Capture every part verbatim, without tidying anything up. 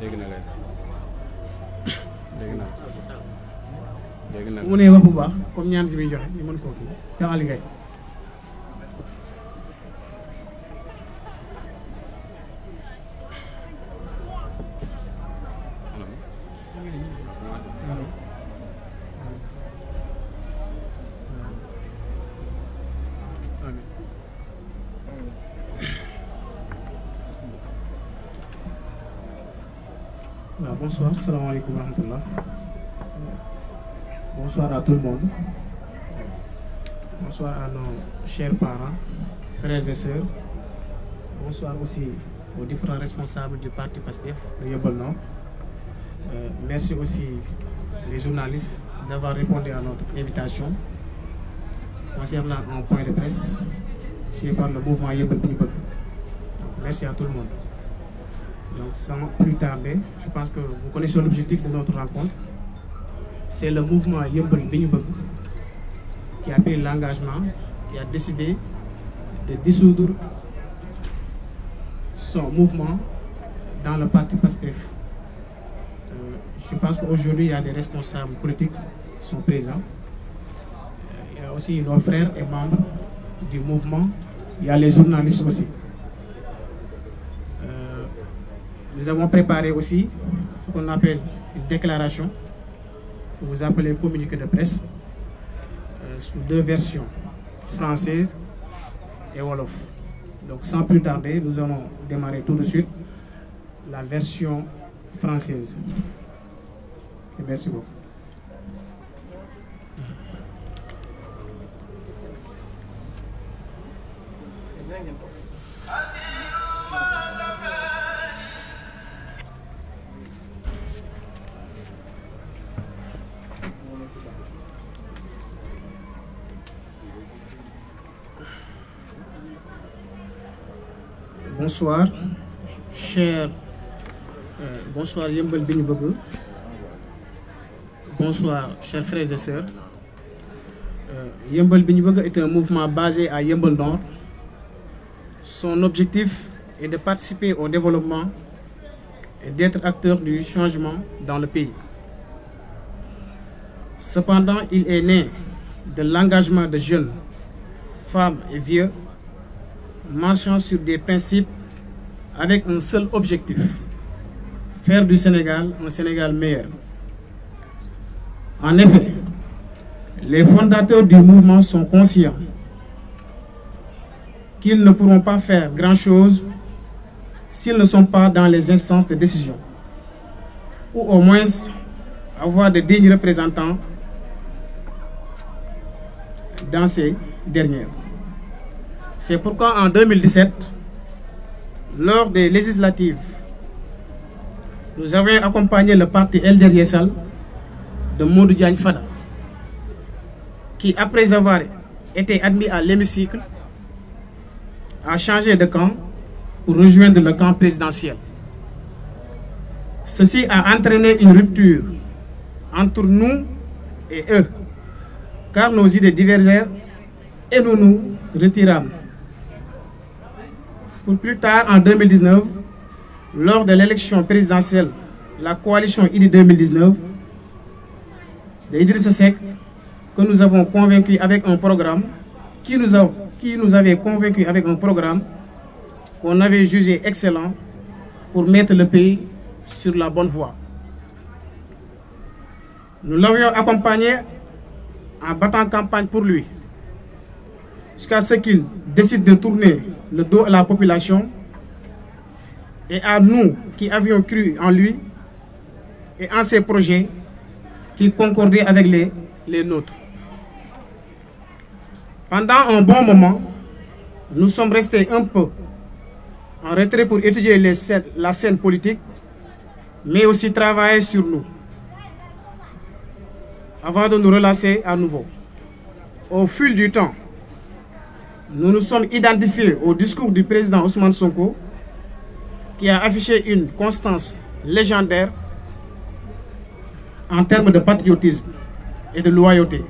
dégg na leen dégg naa dégg naa. mu ne wax bu baax comme ñaan ci muy joxe ñu mën koo kii Cheikh Ali Gaye. Voilà, bonsoir, salam alaikum wa rahmatullah. Bonsoir à tout le monde. Bonsoir à nos chers parents, frères et sœurs. Bonsoir aussi aux différents responsables du parti PASTEF de Yeumbeul Nord. Euh, merci aussi les journalistes d'avoir répondu à notre invitation concernant un point de presse signé par le mouvement Yeumbeul Bi Ñu Bëgg. Donc merci à tout le monde. Donc sans plus tarder, je pense que vous connaissez l'objectif de notre rencontre. C'est le mouvement Yeumbeul Bi Ñu Bëgg qui a pris l'engagement, qui a décidé de dissoudre son mouvement dans le parti PASTEF. Euh, je pense qu'aujourd'hui, il y a des responsables politiques qui sont présents. Euh, il y a aussi nos frères et membres du mouvement. Il y a les journalistes aussi. Euh, nous avons préparé aussi ce qu'on appelle une déclaration, que vous appelez communiqué de presse, euh, sous deux versions, française et wolof. Donc sans plus tarder, nous allons démarrer tout de suite la version française. Et merci beaucoup. Bonsoir, chers, euh, bonsoir Yeumbeul Bi Ñu Bëgg. Bonsoir, chers frères et sœurs. Euh, Yeumbeul Bi Ñu Bëgg est un mouvement basé à Yeumbeul Nord. Son objectif est de participer au développement et d'être acteur du changement dans le pays. Cependant, il est né de l'engagement de jeunes, femmes et vieux, marchant sur des principes avec un seul objectif, faire du Sénégal un Sénégal meilleur. En effet, les fondateurs du mouvement sont conscients qu'ils ne pourront pas faire grand-chose s'ils ne sont pas dans les instances de décision, ou au moins avoir de dignes représentants dans ces dernières. C'est pourquoi en deux mille dix-sept, lors des législatives, nous avions accompagné le parti L D R Yeesal de Modou Diagne Fada, qui, après avoir été admis à l'hémicycle, a changé de camp pour rejoindre le camp présidentiel. Ceci a entraîné une rupture entre nous et eux, car nos idées divergèrent et nous nous retirâmes. Pour plus tard, en deux mille dix-neuf, lors de l'élection présidentielle, la coalition I D deux mille dix-neuf de Idrissa Seck, que nous avons convaincu avec un programme, qui nous, a, qui nous avait convaincu avec un programme qu'on avait jugé excellent pour mettre le pays sur la bonne voie. Nous l'avions accompagné en battant campagne pour lui, jusqu'à ce qu'il décide de tourner le dos à la population et à nous qui avions cru en lui et en ses projets qui concordaient avec les, les nôtres. Pendant un bon moment, nous sommes restés un peu en retrait pour étudier les scènes, la scène politique, mais aussi travailler sur nous, avant de nous relancer à nouveau. Au fil du temps, nous nous sommes identifiés au discours du président Ousmane Sonko, qui a affiché une constance légendaire en termes de patriotisme et de loyauté.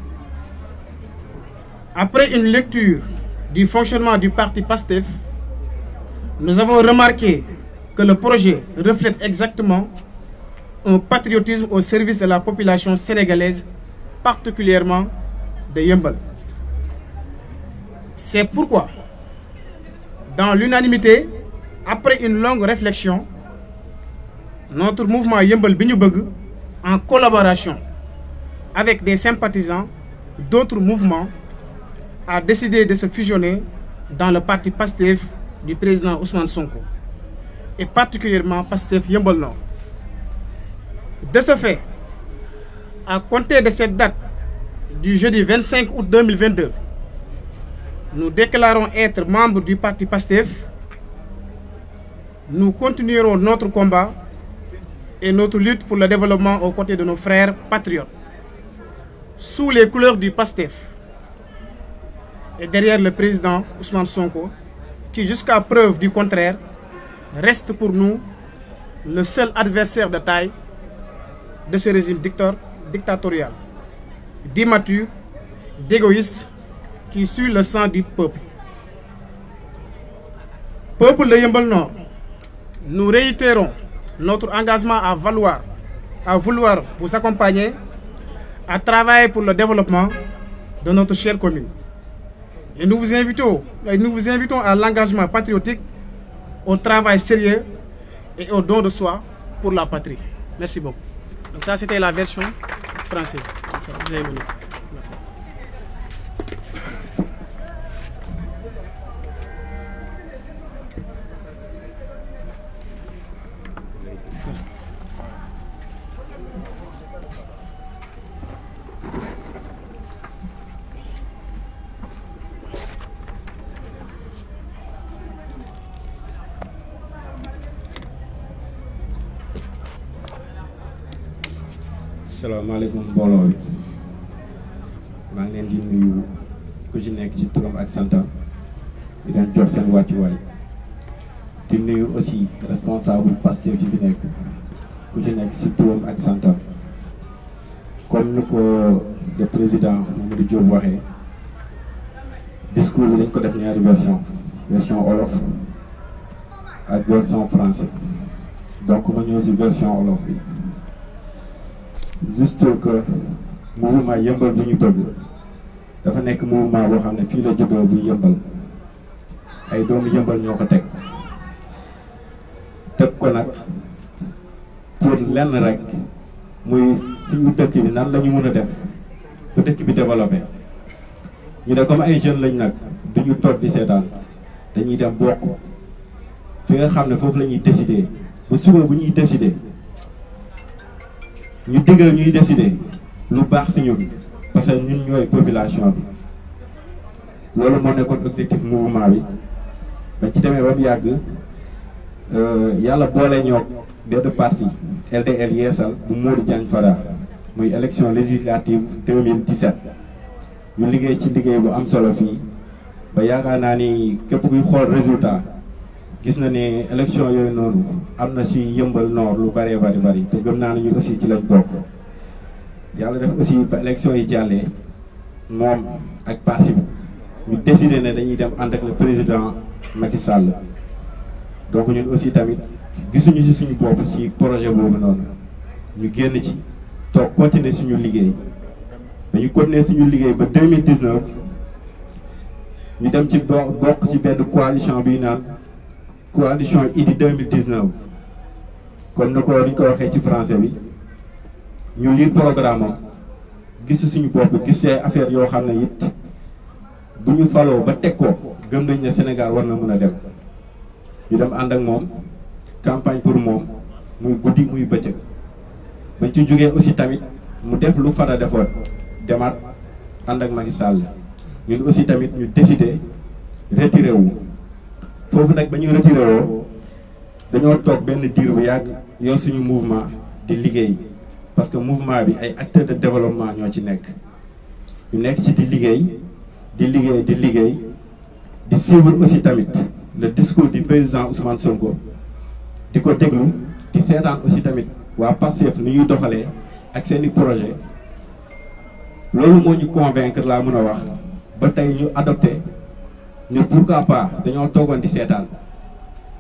Après une lecture du fonctionnement du parti PASTEF, nous avons remarqué que le projet reflète exactement un patriotisme au service de la population sénégalaise, particulièrement de Yeumbeul. C'est pourquoi, dans l'unanimité, après une longue réflexion, notre mouvement Yeumbeul Bi Ñu Bëgg, en collaboration avec des sympathisants d'autres mouvements, a décidé de se fusionner dans le parti PASTEF du président Ousmane Sonko, et particulièrement PASTEF Yeumbeul Nord. De ce fait, à compter de cette date du jeudi vingt-cinq août deux mille vingt-deux, nous déclarons être membres du parti PASTEF. Nous continuerons notre combat et notre lutte pour le développement aux côtés de nos frères patriotes, sous les couleurs du PASTEF et derrière le président Ousmane Sonko, qui jusqu'à preuve du contraire reste pour nous le seul adversaire de taille de ce régime dictateur, dictatorial, d'immature, d'égoïste, qui suit le sang du peuple. Peuple de Yeumbeul Nord, nous réitérons notre engagement à valoir, à vouloir vous accompagner, à travailler pour le développement de notre chère commune. Et nous vous invitons, et nous vous invitons à l'engagement patriotique, au travail sérieux et au don de soi pour la patrie. Merci beaucoup. Donc ça, c'était la version française. Vous avez venu. Salaamaaleykum mbooloo bi maa ngi leen di nuyu ku ci nekk ci turam ak santam di leen jox seen wàccuwaay di nuyu aussi responsable Pastef yi fi nekk ku ci nekk ci turam ak santam comme ni ko le président Mamadou Diop waxee discours bi dañ ko def ñaari version version wolof ak version français donc ma ñëw ci version wolof bi. Juste que mouvement Yeumbeul Bi Ñu Bëgg dafa nekk mouvement boo xam ne fii la juddoo bu Yeumbeul ay doomu Yeumbeul ñoo ko teg teg ko nag pour lenn rek muy suñu dëkk bi nan la ñu mën a def ba dëkk bi développé ñu ne comme ay jeunes lañ nag duñu toog di seetaan dañuy dem bokk fi nga xam ne foofu la ñuy décider bu suba bu ñuy décider. ñu digal ñuy décider lu baax ci ñun parce que ñun ñooy population bi loolu moo nekkoon objectif mouvement bi bañ ci demee ba mu yàgg yàlla boole ñoo benn parti L D L Yeesal bu Modou Diagne Fada muy élection législative deux mille dix-sept ñu liggéey ci liggéey bu am solo fii ba yaakaar naa ni képp kuy xool résultat gis na ne élection yooyu noonu am na ci Yeumbeul Nord lu bëree bari bari te gëm naa ne ñu aussi ci lañ bokk yàlla def aussi ba élection yi jàllee moom ak parti bi ñu décidé ne dañuy dem ànd ak le président Macky Sall donc ñun aussi tamit gisuñu ci suñu bopp ci projet boobu noonu ñu génn ci toog continuer suñu liggéey dañu continuer suñu liggéey ba deux mille dix-neuf ñu dem ci bo bokk ci benn coalition bi naan coalition Idy deux mille dix-neuf comme ni ko ni ko waxee ci français bi ñu lire programme am gis suñu bopp gis ay affaire yoo xam ne it bu ñu faloo ba teg ko gëm nañ ne Sénégal war na mën a dem ñu dem ànd ak moom campagne pour moom muy guddi muy bëccëg bañ ci jógee aussi tamit mu def lu Fada defoon demaat ànd ak Macky Sall ñun aussi tamit ñu décidé retiré wu foofu nag ba ñu retiré woo dañoo toog benn diir bu yàgg yor suñu mouvement di liggéey parce que mouvement bi ay acteurs de développement ñoo ci nekk ñu nekk ci di liggéey di liggéey di liggéey di suivre aussi tamit le discours du président Ousmane Sonko di ko déglu di seetaan aussi tamit waa Pastef ni ñuy doxalee ak seeni projet loolu moo ñu convaincre laa mën a wax ba tey ñu adopté ne pourquoi pas dañoo toogoon di seetaan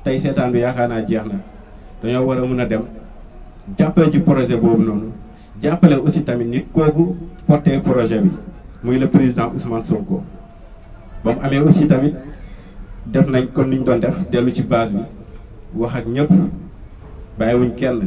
tey seetaan bi yaakaar naa jeex na dañoo war a mën a dem jàppale ci projet boobu noonu jàppale aussi tamit nit kooku porté projet bi muy le président Ousmane Sonko. ba mu amee aussi tamit def nañ comme ni ñu doon def dellu ci base bi wax ak ñëpp bàyyiwuñ kenn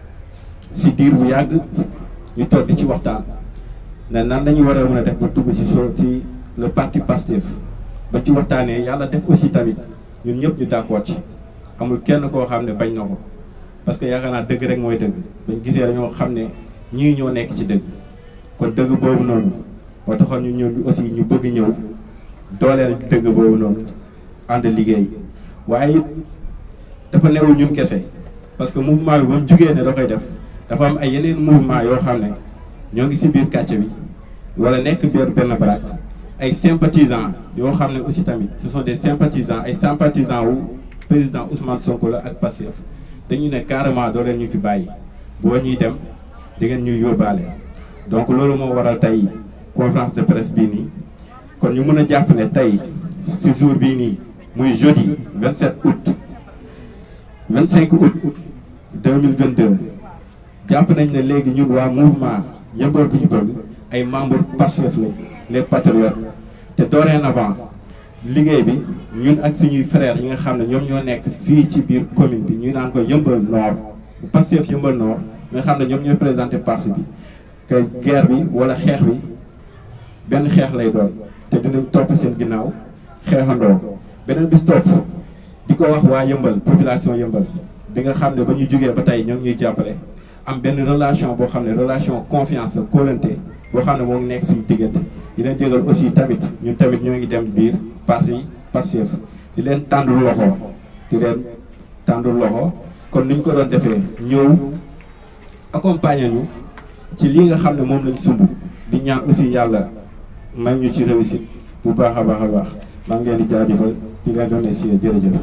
si diir bu yàgg ñu toog di ci waxtaan ne nan lañu war a mën a def ba dugg ci so ci le parti Pastef ba ci waxtaanee yàlla def aussi tamit ñun ñëpp ñu d'accord ci amul kenn koo xam ne bañ na ko parce que yaakaar naa dëgg rek mooy dëgg bañ gisee dañoo xam ne ñii ñoo nekk ci dëgg kon dëgg boobu noonu moo taxoon ñu ñëw aussi ñu bëgg ñëw dooleel dëgg boobu noonu ànd liggéey waaye it dafa newul ñun kese parce que mouvement bi ba mu jugee ne da koy def dafa am ay yeneen mouvement yoo xam ne ñoo ngi ci biir kàcce bi wala nekk biir benn baraat ay sympathisants yoo xam ne aussi tamit ce sont des sympathisants ay sympathisants wu président Ousmane Sonko la ak Pastef dañu ne carrément doo leen ñu fi bàyyi boo ñuy dem di ngeen ñuy yóbbaale donc loolu moo waral tey conférence de presse bii nii kon ñu mën a jàpp ne tey ci jour bii nii muy jeudi vingt-sept août vingt-cinq août deux mille vingt-deux jàpp nañ ne léegi ñun waa mouvement Yeumbeul bu ñu bëgg ay membres Pastef lañ les patriotes te dorénavant liggéey bi ñun ak suñuy frères yi nga xam ne ñoom ñoo nekk fii ci biir commune bi ñu naan ko Yeumbeul Nord Pastef Yeumbeul Nord nga xam ne ñoom ñooy présenté parti bi que guerre bi wala xeex bi benn xeex lay doon te dinañ topp seen ginnaaw xeexandoo beneen bis topp di ko wax waa Yeumbeul population Yeumbeul bi nga xam ne ba ñu jugee ba tey ñoom ñuy jàppale am benn relation boo xam ne relation confiance la kóolante boo xam ne moo ngi nekk suñu diggante di leen jégal aussi tamit ñun tamit ñoo ngi dem biir parti Pastef di leen tàndul loxo di leen tàndul loxo kon ni ñu ko doon defee ñëw accompagner ñu ci lii nga xam ne moom lañ sumb di ñaan aussi yàlla may ñu ci réussite bu baax a baax a baax maa ngi leen di jaajëfal di leen remercier jërëjëf.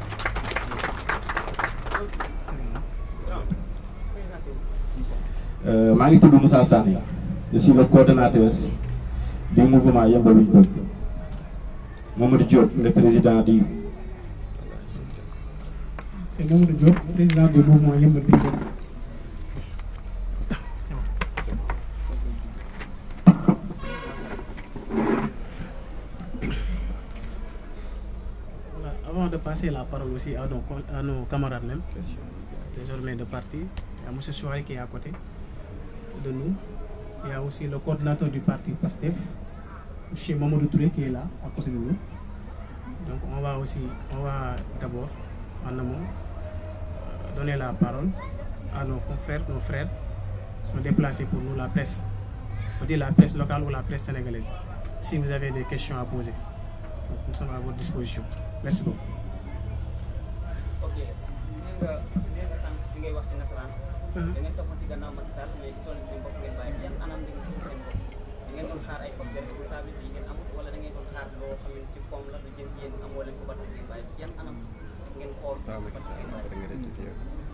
maa ngi tudd Moussa Sané je suis le coordonnateur du mouvement Yeumbeul bu ñu bëgg Mamadou Diop le président du. C'est Mamadou Diop, président du mouvement Yeumbeul bu ñu bëgg. Avant de passer la parole aussi à nos, à nos camarades même, désormais de parti, il y a M. Chouari qui est à côté de nous. Il y a aussi le coordinateur du parti PASTEF, M. Mamadou Touré qui est là, à côté de nous. Donc on va aussi, on va d'abord, en amont, euh, donner la parole à nos confrères, nos frères, qui sont déplacés pour nous, la presse. On dit la presse locale ou la presse sénégalaise. Si vous avez des questions à poser, donc nous sommes à votre disposition. Merci beaucoup. ok nee nga nee nga sànq bi ngay wax ci nasaraan. da ngeen topp ci gannaaw Macky Sall mais ci tool bi bopp ngeen bàyyi yan anam ngeen gis seen bopp da ngeen doon xaar ay problème responsabilité yi ngeen amul wala da ngeen doon xaar loo xam ne ci koom la lu jëm ci yéen amoo leen ko ba tax ngeen bàyyi yan anam ngeen xool ba tax ngeen bàyyi.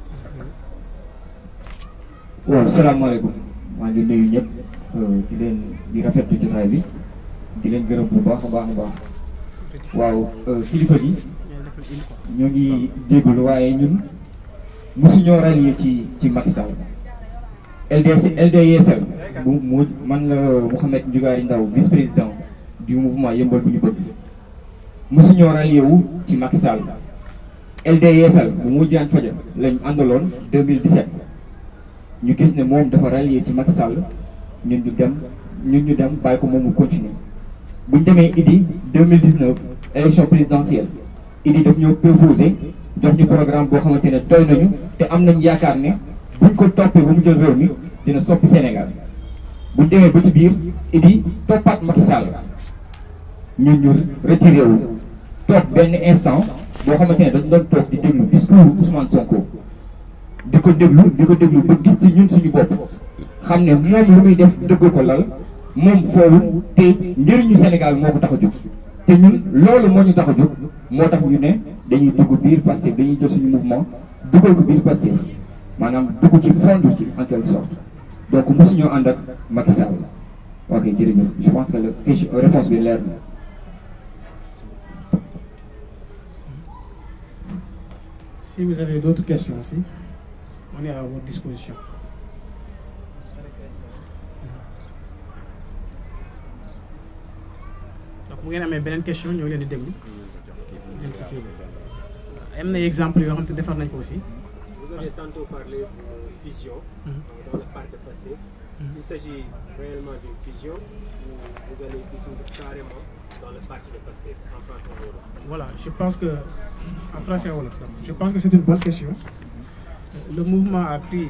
waaw salaamaaleykum maa ngi nuyu ñëpp di leen di rafetlu jotaay bi di leen gërëm bu baax a baax a baax. waaw kilifa gi ñoo ngi jégalu waaye ñun mosuñoo rallier ci ci Macky Sall L D C L D Y S L bu mu man la Mouhamed Ndiougaari Ndaw vice président du mouvement Yeumbeul bu ñu bëgg mosuñoo rallier wu ci Macky Sall L D Y S L bu mu jaan faja lañ àndaloon deux mille dix-sept ñu gis ne moom dafa rallier ci Macky Sall ñun ñu dem ñun ñu dem bàyyi ko moom mu continuer bu ñu demee Idi deux mille dix-neuf élection présidentielle Idi daf ñoo proposé jox ñu programme boo xamante ne doy nañu te am nañ yaakaar ne buñ ko toppee ba mu jël réew mi dina soppi Sénégal bu ñu demee ba ci biir Idi toppaat Macky Sall ñun ñu retiré wu toog benn instant boo xamante ne dañ doon toog di déglu discours Ousmane Sonko di ko déglu di ko déglu ba gis ci ñun suñu bopp xam ne moom lu muy def dëgg ko lal moom foofu te njëriñu Sénégal moo ko tax a jóg te ñun loolu moo ñu tax a jóg moo tax ñu ne dañuy dugg biir Pastef dañuy jël suñu mouvement dugal ko biir Pastef maanaam dugg ci fond ci en quelque sorte donc mosuñoo ànd ak Macky Sall ok jërëjëf je pense que la question réponse bi leer na. Si vous avez d'autres questions aussi, on est à votre disposition. Donc bu ngeen amee beneen question ñoo leen di déglu jëm si kii bi am na exemple yoo xam te defar nañ ko aussi. Vous avez tantôt parlé de fusion dans le parti de Pastef. Il s'agit réellement d'une fusion où vous allez dissoudre carrément dans le parti de Pastef en français ou wolof. Voilà, je pense que en français wolof, je pense que c'est une bonne question. Le mouvement a pris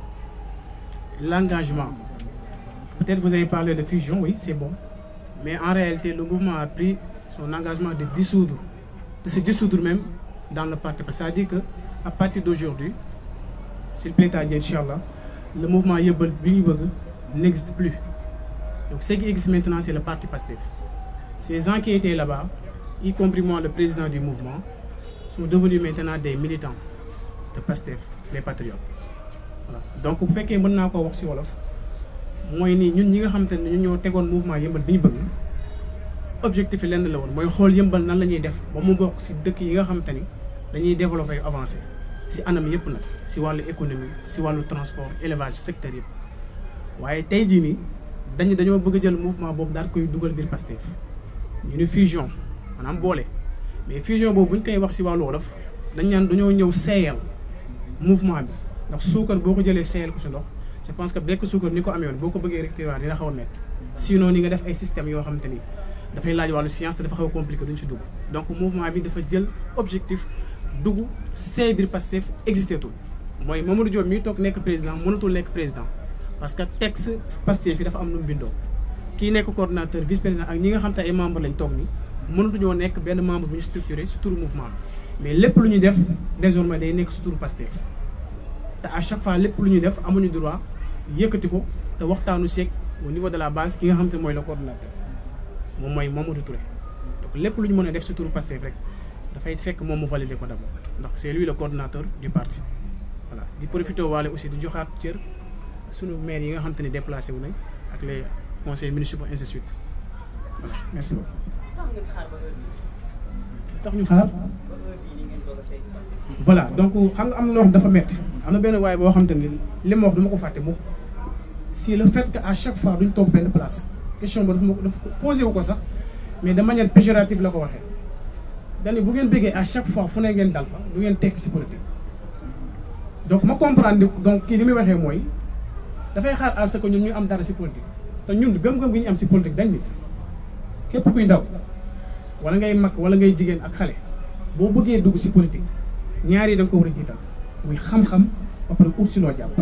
l'engagement. Peut-être vous avez parlé de fusion, oui, c'est bon. Mais en réalité, le mouvement a pris son engagement de dissoudre, de se dissoudre même dans le parti. C'est-à-dire qu'à partir d'aujourd'hui, s'il plaît à Dieu, Inch'Allah, le mouvement Yeubal bi ñu bëgg n'existe plus. Donc ce qui existe maintenant, c'est le parti Pastef. Ces gens qui étaient là-bas, y compris moi, le président du mouvement, sont devenus maintenant des militants de Pastef, les patriotes. Voilà. Donc bu fekkee mën naa ko wax ci wolof mooy nii ñun ñi nga xamante ne ñun ñoo tegoon mouvement Yeubal bi ñu bëgg objectif yi lenn la woon mooy xool Yeubal nan la ñuy def ba mu bokk ci dëkk yi nga xamante ni dañuy développer avancer ci anam yëpp nag ci wàllu économie ci wàllu transport élevage secteur yëpp waaye tey jii nii dañu dañoo bëgg a jël mouvement boobu daal koy dugal biir Pastef ñu ni fusion maanaam boole mais fusion boobu bu ñu koy wax ci wàllu wolof dañ naan dañoo ñëw seeyal mouvement bi ndax suukar boo ko jëlee seeyal ko ci ndox je pense que bekk suukar ni ko amee woon boo ko bëggee rectifier dina xaw a métti sinon ni nga def ay systèmes yoo xamante ni dafay laaj wàllu science te dafa xaw a compliqué duñ ci dugg donc mouvement bi dafa jël objectif dugg seey biir Pastef existé tul mooy Mamadou Diop mi toog nekk président mënatul nekk président parce que texte Pastef fi dafa am nu mu bindoo kii nekk coordonnateur vice président ak ñi nga xam te ay membre lañ toog ni mënatuñoo nekk benn membre bu ñu structuré ci turu mouvement bi mais lépp lu ñu def désormais day nekk ci turu Pastef te à chaque fois lépp lu ñu def amuñu droit yëkkati ko te waxtaanu seeg au niveau de la base ki nga xam te mooy le coordonnateur moom mooy Mamadou Touré donc lépp lu ñu mën a def ci turu Pastef rek dafay fekk moom mu validé ko d'abord ndax c'est lui le coordonnateur du parti voilà di profité waale aussi di joxaat cër sunu maire yi nga xam te ni déplacé wu nañ ak les conseils municipaux ainsi de suite voilà merci beaucoup. tax ñu xaar voilà donc xam nga am na loo xam dafa métti am na benn waay boo xam te ni li ma wax dama ko fàtte mukk si le fait que à chaque fois duñ toog benn place question ba dafa ma ko dafa posé wu ko sax mais de manière péjorative la ko waxee dañu bu ngeen bëggee à chaque fois fu ne ngeen dal fa du ngeen tekki ci politique donc ma comprendre donc kii li muy waxee mooy dafay xaar à ce que ñun ñu am dara ci politique te ñun gëm-gëm gi ñu am ci politique dañ nit képp kuy ndaw wala ngay mag wala ngay jigéen ak xale boo bëggee dugg ci politique ñaar yi da nga ko war a jiital muy xam-xam ba pare ut ci loo jàpp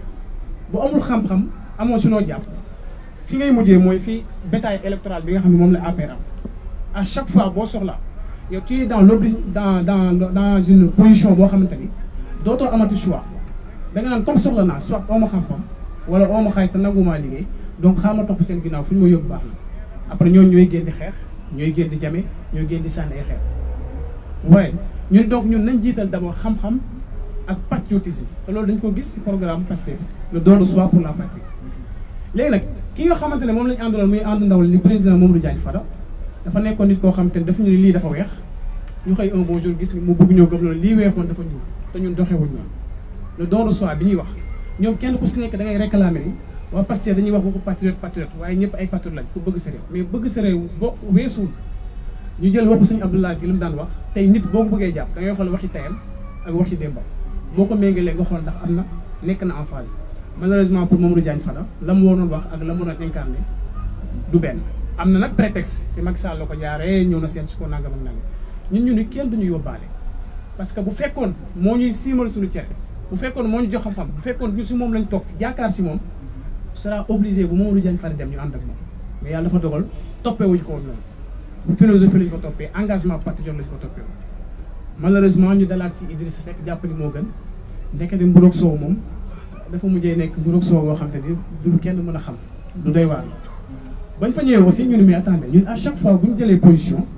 bu amul xam-xam amoo ci loo jàpp fi ngay mujjee mooy fii bétail électoral bi nga xam ne moom la A P R am à chaque fois boo soxla yow tu es dans l'obli dans dans dans une position boo xamante ni dootoo amati choix da nga naan comme soxla naa soit oo ma xam-xam wala oo ma xaalis te nangumaa liggéey donc xaaral ma topp seen ginnaaw fu ñu ma yóbbu baax na après ñooñu ñooy génn di xeex ñooy génn di jame ñooy génn di sànni ay xeex waaye ñun donc ñun nañ jiital d'abord xam-xam ak patriotisme te loolu dañ ko gis ci programme Pastef le don de soi pour la patrie léegi nag ki nga xamante ne moom lañu àndaloon muy ànd ndaw li président Mamadou Diagne Fada dafa nekkoon nit koo xamante ne daf ñu ne lii dafa weex ñu xëy un bon jour gis ni mu bëgg ñoo gëm loolu lii weexoon dafa ñuul te ñun doxewuñ noonu le don de soi bi ñuy wax ñoom kenn ku ci nekk da ngay réclamer ni waa Pastef dañuy wax waxu patriote patriote waaye ñëpp ay patriote lañ ku bëgg sa réew mais bëgg sa réew boo weesuul ñu jël waxu sëñ Abdoulaye gi li mu daan wax tey nit boo ko bëggee jàpp da ngay xool waxi tayam ak waxi démbam boo ko méngalee nga xool ndax am na nekk na en phase malheureusement pour Mamadou Diagne Fada la mu waroon wax ak la mu waroon incarné du benn am na nag prétexte si Macky Sall la ko jaaree ñëw na seet si ko nangam ak nangam ñun ñu ni kenn duñu yóbbaale parce que bu fekkoon moo ñuy siimal suñu cere bu fekkoon moo ñu jox xam-xam bu fekkoon ñu si moom lañ topp jaakaar si moom sera obligé bu Mamadou Diagne Fada dem ñu ànd ak moom mais yàlla dafa dogal toppee wuñ ko woon noonu philosophie lañ ko toppee engagement patriote lañ ko toppee woon malheureusement ñu dalaat si Idrissa Seck jàpp ni moo gën ndekete mburoog soow moom dafa mujjee nekk mburoog soow boo xam te ni du kenn mën a xam du doy waar bañ fa ñëwee aussi ñu ne mais attendez ñun à chaque fois bu ñu jëlee position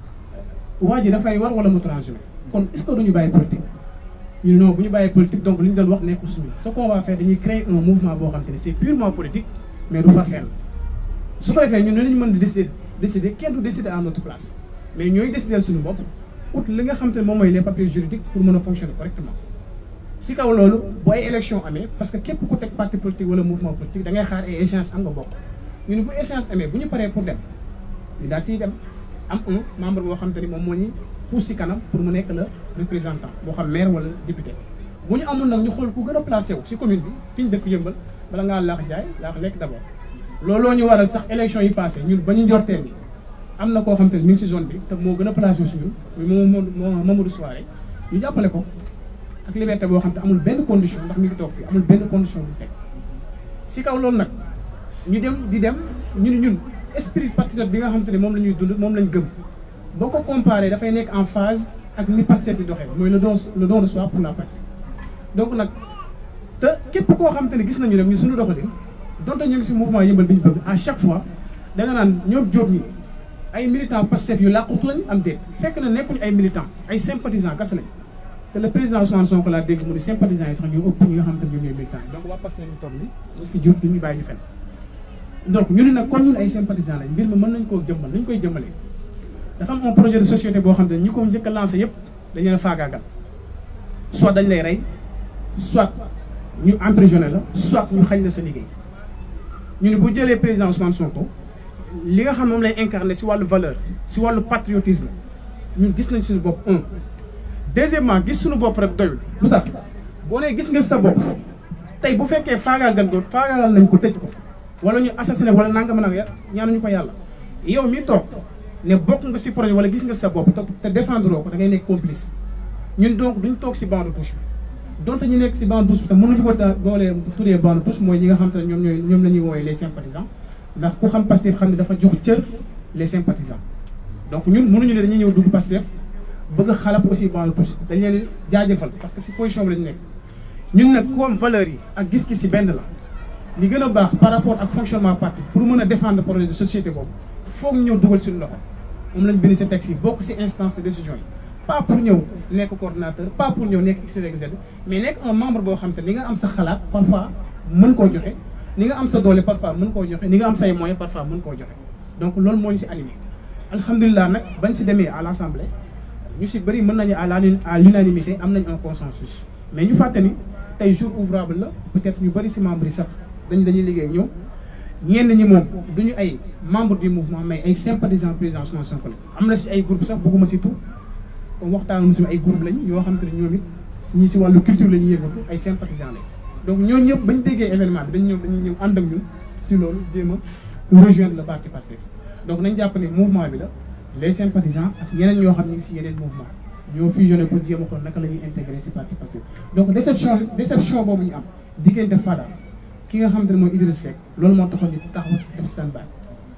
waa ji dafay war wala mu transhumé kon est-ce que duñu bàyyi politique ñu non bu ñu bàyyi politique donc li ñu doon wax nekkul suñu ce qu'on va faire dañuy créer un mouvement boo xam te ne c'est purement politique mais du fa fenn su ko defee ñun ne lañu mën di décider décider kenn du décider à notre place mais ñooy décider suñu bopp ut li nga xam te ne moom mooy les papiers juridiques pour mën a fonctionner correctement si kaw loolu bu ay élection amee parce que képp ku teg parti politique wala mouvement politique da ngay xaar ay échéance am nga bokk ñu ne bu échéance amee bu ñu paree pour dem ñu daal siy dem am un membre boo xam te ni moom moo ñu pousse si kanam pour mu nekk le représentant boo xam maire wala député bu ñu amul nag ñu xool ku gën a placé wu si commune bi fi ñu dëkk Yëmbal bala ngaa laax jaay laax lekk d'abord looloo ñu waral sax élection yi passé ñun ba ñu njortee ni am na koo xam te ni mi ngi si zone bi te moo gën a placé wu si ñun moom Mamadou Souaré ñu jàppale ko ak liberté boo xam te amul benn condition ndax mi ngi toog fii amul benn condition bu teg si kaw loolu nag ñu dem di dem ñun ñun esprit patriote bi nga xam te ne moom la ñuy dund moom lañ gëm boo ko comparé dafay nekk en phase ak ni Pastef di doxee mooy le don le don de soi pour la patrie donc nag te képp koo xam te ne gis nañu dem ñu suñu doxalin donte ñu ngi si mouvement Yëmbal bi ñu bëgg à chaque fois da nga naan ñoom Diop ñi ay militants Pastef yu làqutu lañ am déet fekk na nekkuñu ay militants ay sympathisants kese lañ te le président Ousmane Sonko laa dégg mu ne sympathisants yi sax ñu ëpp ñi nga xam te ne ñoom ñooy militants donc waa Pastef ñu toog ni ñu fi jur du ñu bàyyi ñu fenn donc ñu ne nag kon ñun ay sympathisants lañ mbir mi mën nañ koo jëmmal nañ koy jëmmalee dafa am un projet de société boo xam te ne ñi ko njëkk a lancé yëpp dañu leen faagaagal soit dañ lay rey soit ñu emprisonné la soit ñu xañ la sa liggéey ñu ne bu jëlee président Ousmane Sonko li nga xam moom lay incarné si wàllu valeur si wàllu patriotisme ñun gis nañ suñu bopp un deuxièmement gis suñu bopp rek doyul lu tax boo nee gis nga sa bopp tey bu fekkee faagaagal ko faagaagal nañ ko tëj ko wala ñu assassiné wala nangam nag ñaanuñu ko yàlla yow mi toog ne bokk nga si projet wala gis nga sa bopp te défendre ko da ngay nekk complice ñun donc duñ toog si banc de touche bi donte ñu nekk si banc de touche bi sax mënuñu ko doolee tuddee banc de touche mooy ñi nga xam te ne ñoom ñooy ñoom la ñuy woowee les sympathisants ndax ku xam Pastef xam ne dafa jox cër les sympathisants donc ñun mënuñu ne dañuy ñëw dugg Pastef bëgg a xalap aussi banc de touche dañ leen jaajëfal parce que si position bi la ñu nekk ñun nag comme valeurs yi ak gis-gis si benn la li gën a baax par rapport ak fonctionnement parti pour mën a défendre projet de société boobu foog ñëw dugal suñu loxo moom lañ bind si texte yi bokk si instance de décision yi pas pour ñëw nekk coordinateur pas pour ñëw nekk X Y Z mais nekk un membre boo xam te li nga am sa xalaat parfois mën koo joxe ni nga am sa doole parfois mën koo joxe ni nga am say moyens parfois mën koo joxe donc loolu moo ñu si animé alhamdulilah nag bañ si demee à l' assemblée ñu si bëri mën nañu à la à l'unanimité am nañ un consensus mais ñu fàtte ni tey jour ouvrable la peut-être ñu bëri si membres yi sax dañu dañuy liggéey ñëw ñenn ñi moom duñu ay membre du mouvement mais ay sympathisants président Ousmane Sonko la am na si ay groupe sax bëgguma si tout comme waxtaan si ay groupe lañ yoo xam te ne ñoom it ñii si wàllu culture la ñuy yëngatu ay sympathisants lañ donc ñooñu ñëpp bañ déggee événement bi dañu ñëw dañuy ñëw ànd ak ñun si loolu jéem a rejoindre le parti Pastef donc nañ jàpp ne mouvement bi la les sympathisants ak ñeneen ñoo xam ñu ngi si yeneen mouvement ñoo fusionné pour jéem a xool naka la ñuy intégré si parti Pastef donc déception déception boobu ñu am diggante Fada ki nga xamante ne mooy Idriss Seck loolu moo taxoon ñu taxaw def stand by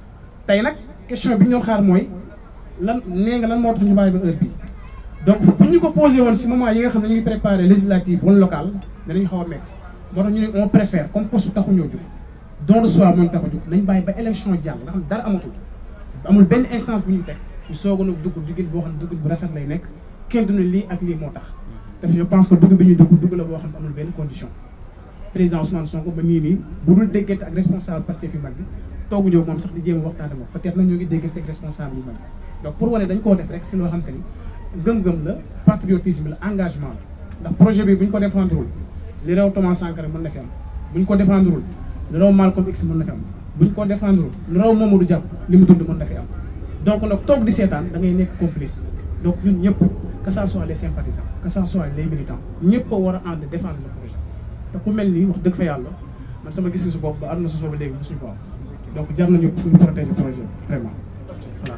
tey nag question bi ñoo xaar mooy lan nee nga lan moo tax ñu bàyyi ba heure bi donc bu ñu ko posé woon si moment yi nga xam ne ñu ngi préparé législative wala local danañ xaw a métti moo tax ñu ne on préfère comme poste taxu ñoo jóg don de soi moo ñu tax a jóg nañ bàyyi ba élection jàll nga xam dara amatul amul benn instance bu ñuy teg ñu soog a nag dugg duggin boo xam ne duggin bu rafet lay nekk kenn du ne lii ak lii moo tax daf je pense que dugg bi ñuy dugg dugg la boo xam ne amul benn condition président Ousmane Sonko ba nii nii bu dul déggante ak responsable Pastef yu mag bi toogu ñëw moom sax di jéem a waxtaan ak moom peut-être nag ñoo ngi déggante ak responsable yu mag bi donc pour wane dañ koo def rek si loo xam te ni gëm-gëm la patriotisme la engagement la ndax projet bi bu ñu ko défendrewul li raw Thomas Sankara mën na fi am bu ñu ko défendrewul li raw Malcolm X mën na fi am bu ñu ko défendrewul li raw Mamadou Dia li mu dund mën na fi am donc nag toog di seetaan da ngay nekk complice donc ñun ñëpp que ça soit les sympathisants que ça soit les militants ñëpp a war a ànd défendre le projet te ku mel nii wax dëgg fa yàlla man sama gis-gisu bopp ba am na su sooba léegi mosuñu ko am donc jar nañu pour ñu protéger projet vraiment voilà.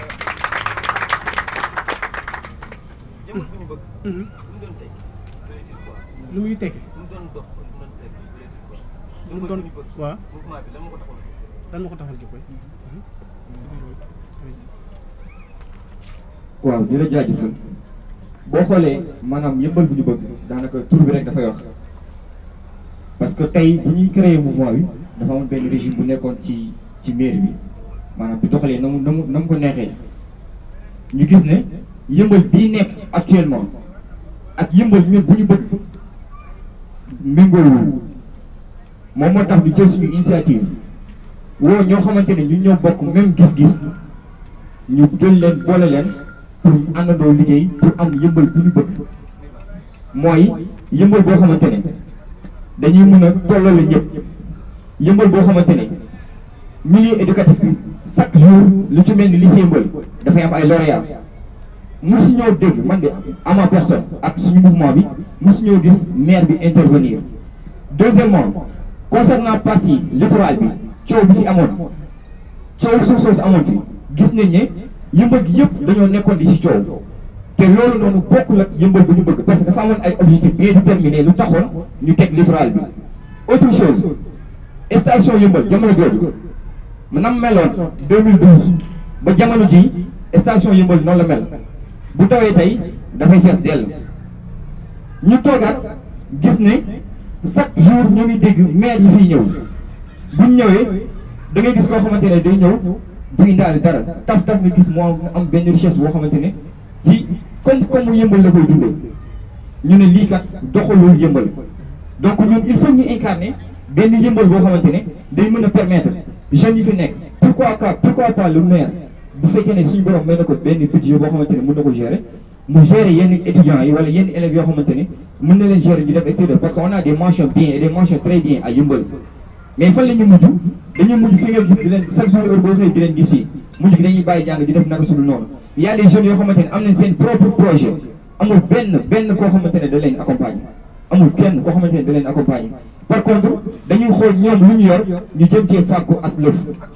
jëmul bu ñu bëgg. lu mu doon tey lu muy tekki. lu mu doon dox lu mu doon tey lu mu doon waaw mouvement bi lan moo ko taxoon lan moo ko taxoon jóg waaw di la jaajëfal boo xoolee maanaam yëmbal bu ñu bëgg daanaka tur bi rek dafay wax parce que tey bu ñuy créer mouvement bi dafa amoon benn régime bu nekkoon ci ci mairie bi maanaam bi doxalee na mu na mu na mu ko neexee ñu gis ne yëmbal bii nekk actuellement ak yëmbal ñun bu ñu bëgg méngoowul moom moo tax ñu jël suñu initiative woo ñoo xamante ne ñun ñoo bokk même gis-gis ñu jël leen boole leen pour ñu àndandoo liggéey pour am yëmbal bu ñu bëgg mooy yëmbal boo xamante ne dañuy mën a tollale ñëpp yëmbal boo xamante ne milieu éducatif bi chaque jour lu ci mel ni lycée Yeumbeul dafay am ay lauréats musu ñoo dégg man de à ma personne ak suñu mouvement bi musu ñoo gis maire bi intervenir. Deuxièmement concernant partie littorale bi coow bi fi amoon coow suuf soosu amoon fi gis nañ ne yëmbal gi yëpp dañoo nekkoon di ci coow te loolu noonu bokkul ak yëmbal bu ñu bëgg parce que dafa amoon ay objectifs bien déterminés lu taxoon ñu teg littoral bi. Autre chose station yëmbal jamono jooju nam meloon deux mille douze ba jamono ji station yëmbal noonu la mel bu tawee tey dafay fees dell ñu toogaat gis ne chaque jour ñu ngi dégg maire yi fiy ñëw buñ ñëwee da ngay gis koo xamante ne day ñëw du indaale dara taf taf nga gis moo am benn richesse boo xamante ne ci comme comme yëmbal la koy dundee ñu ne lii kat doxalul yëmbal donc ñun il faut ñu incarner benn yëmbal boo xamante ne day mën a permettre jeunes yi fi nekk pourquoi pas pourquoi pas le maire bu fekkee ne suñu borom may na ko benn budget boo xamante ne mën na ko gérer mu gérer yenn étudiants yi wala yenn élèves yoo xamante ne mën na leen gérer ñu def extérieur parce que on a des mentions bien et des mentions très bien à yëmbal mais fan la ñu mujj dañuy mujj fi nga gis di leen chaque jour heure boo xëyee di leen gis fii mujj gi dañuy bàyyi jàng di def naka sulu noonu y a des jeunes yoo xamante ne am nañ seen propre projet amul benn benn koo xamante ne da leen accompagner amul kenn koo xamante ne da leen accompagner par contre dañuy xool ñoom lu ñu yor ñu jëm cee fàggu as lëf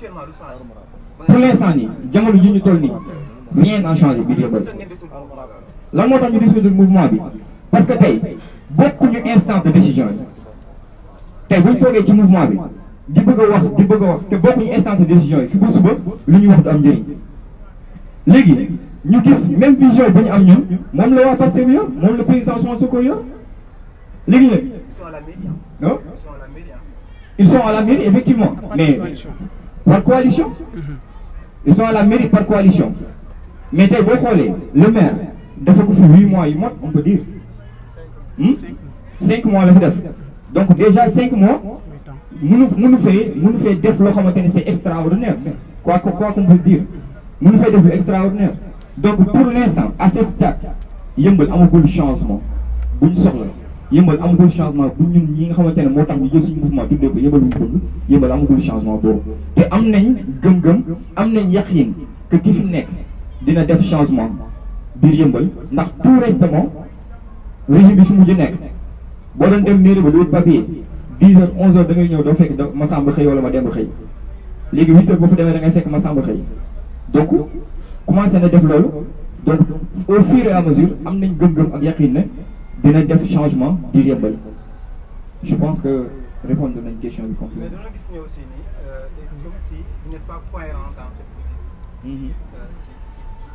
pour l'instant nii jamono ji ñu toll nii rien n'a changé biir yëmbal lan moo tax ñu dissoudre mouvement bi parce que tey bokkuñu instance de décision yi tey buñ toogee ci mouvement bi di bëgg a wax di bëgg a wax te bokkuñu instance de décision yi fi ba suba lu ñuy wax du am njëriñ léegi ñu gis même vision bu ñu am ñun moom la waa Pastef yor moom la président Ousmane Sonko yor léegi nag non ils sont à la mairie effectivement mais par coalition ils sont à la mairie par coalition mais tey boo xoolee le maire dafa ko fi huit mois yu mot on peut dire hmm? cinq mois la fi def donc déjà cinq mois mënu mënu fee mënu fee def loo xamante ne c'est extraordinaire quoi que quoi qu'on puisse dire mënu fee def lu extraordinaire donc pour l'instant à ce stade yëmbal amagul changement bu ñu soxla yëmbal amagul changement bu ñun ñi nga xamante ne moo tax ñu jël suñu mouvement tuddee ko yëmbal bu ñu bëgg yëmbal amagul changement boobu te am nañ gëm-gëm am nañ yaqin que ki fi nekk dina def changement biir yëmbal ndax tout récemment régime bi fi mujj nekk boo doon dem mairie ba du wut papier dix heures onze heures da ngay ñëw doo fekk da ma sàmba xëy wala ma dem ba xëy léegi huit heures boo fa demee da ngay fekk ma sàmba xëy donc commencé na def loolu donc au fur et à mesure am nañ gëm-gëm ak yaqin ne dina def changement biir yëmbal je pense que répondre nañ question bi complète. mais dañoo gis ne aussi ni comme si vous n'êtes pas cohérent dans cette politique. ci ci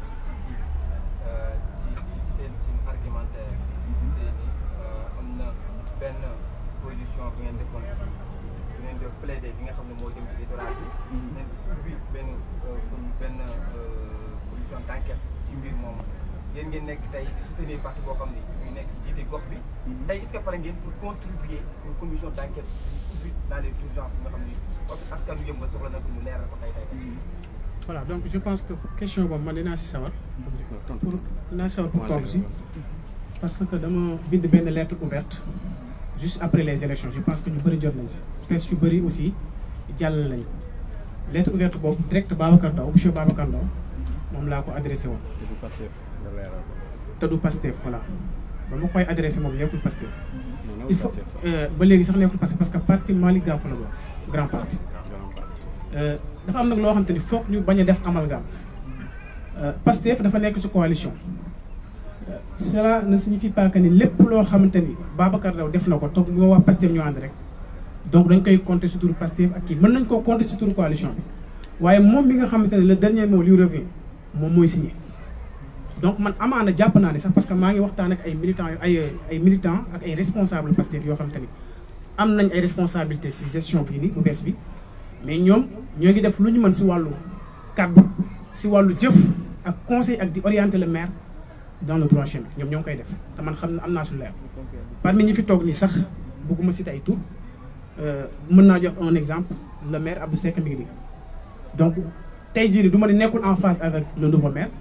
ci ci seen seen argumentaire. c'est ni am na benn position bi ngeen defoon ci bi ngeen def plaider bi nga xam ne moo jëm ci littoral bi. ngeen ubbi benn benn commission d'enquête ci mbir moomu yéen ngeen nekk tey soutenir parti boo xam ne ñu nekk jiite gox bi. tey est-ce que pare ngeen pour contribuer une commission d'enquête ubbi dans les urgences bi nga xam ne askanu yëmbal soxla na ko mu leeral ko tey tey tey. voilà donc je pense que question boobu man dinaa si sawar pour dinaa si sawar pour tontu si parce que dama bind benn lettre ouverte juste après les élections je pense que ñu bëri jot nañ si presse yu bëri aussi jàll nañ ko lettre ouverte boobu direct Babacar Ndaw monsieur Babacar Ndaw moom laa ko adressé woon te du Pastef voilà ba ma koy adressé moom nekkul Pastef il faut ba léegi sax nekkul Pastef parce que parti Malick Gakou la bokk grand parti dafa am nag loo xamante ni foog ñu bañ a def amalgame Pastef dafa nekk ci coalition cela ne signifie pas que ni lépp loo xamante ni Babacar Ndaw def na ko toog moo wax Pastef ñu ànd rek donc dañ koy compter ci turu Pastef ak kii mën nañ koo compter ci turu coalition bi waaye moom mi nga xamante ne le dernier mot lui revient moom mooy signé donc man amaana jàpp naa ni sax parce que maa ngi waxtaan ak ay militants yu ay ay militants ak ay responsables Pastef yoo xamante ni am nañ ay responsabilités ci gestion bii nii bu bees bi mais ñoom ñoo ngi def lu ñu mën ci wàllu kàddu ci wàllu jëf ak conseil ak di orienter le maire dans le droit chemin ñoom ñoo ngi koy def te man xam na am naa su leer parmi ñi fi toog nii sax bëgguma citer ay tur mën naa jox un exemple le maire Abdou Seck mi ngi nii donc tey jii nii du ma ne nekkul en phase avec le nouveau maire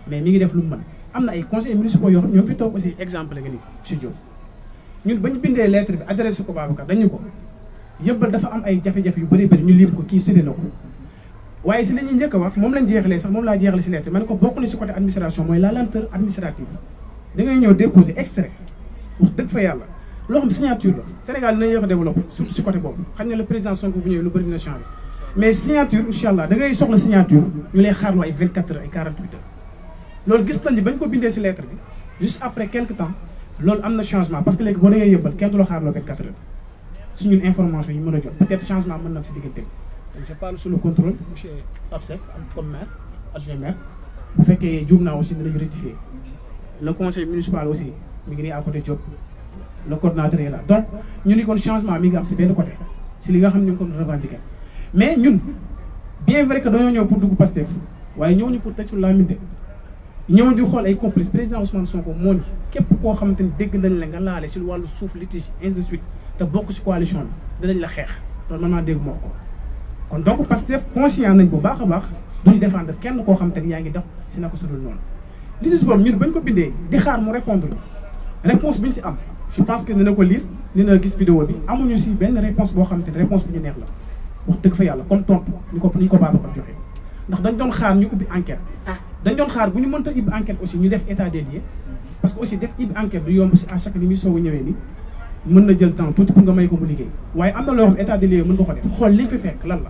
mais mi ngi def lu mu mën am na ay conseils municipaux yoo xam ñoo fi toog aussi exemple nga ni studio ñun ba ñu bindee lettre bi adressé ko Babacar dañu ko Yeumbeul dafa am ay jafe-jafe yu bëri bëri ñu lim ko kii sudee na ko waaye si la ñuy njëkk a wax moom lañ jeexalee sax moom laa jeexale si lettre ma ne ko bokk na si côté administration mooy la lenteur administrative da ngay ñëw déposer extrait wax dëgg fa yàlla loo xam signature la Sénégal dina yéex a développé surtout si côté boobu xam ne le président Sonko bu ñëwee lu bëri na changé mais signature incha allah da ngay soxla signature ñu lay xaarloo ay vingt-quatre heures ay quarante-huit heures loolu gis nañ ni bañ ko bindee si lettre bi juste après quelque temps loolu am na changement parce que léegi boo dangay Yeumbeul kenn du la xaarloo vingt-quatre heures su ñun information yi mën a jot peut-être changement mën na si diggante bi je parle sous le contrôle monsieur Absec comme maire adjoint maire bu fekkee juum naa aussi dinañu rectifier le conseil municipal aussi mi ngi nii à côté Diop le coordonnateur est là donc ñu ni kon changement mi ngi am si benn côté si li nga xam ne ñu ngi ko revendiquer mais ñun bien vrai que dañoo ñëw pour dugg Pastef waaye ñëw ñu pour tëj la minde ñëw ñu xool ay complices président Ousmane Sonko moo ni képp koo xamante ni dégg nañ la nga laale si wàllu suuf litige ainsi de suite te bokk si coalition bi dinañ la xeex loolu man maa dégg moo ko kon donc Pastef conscient nañ bu baax a baax duñu défendre kenn koo xamante ni yaa ngi dox si na ko sudul noonu litige boobu ñun bañ ko bindee di xaar mu répondre réponse bi ñu si am je pense que dina ko lire dina gis vidéo bi amuñu si benn réponse boo xamante ni réponse bi ñu neex la wax dëgg fa yàlla comme tontu ni ko ni ko Babacar joxe ndax dañ doon xaar ñu ubbi enquête dañ doon xaar bu ñu mënta ubbi enquête aussi ñu def état des lieux parce que aussi def ubbi enquête du yomb si à chaque ni muy soog a ñëwee ni mën na jël temps tuuti pour nga may ko mu liggéey waaye am na loo xam état des lieux mën nga ko def xool li nga fi fekk lan la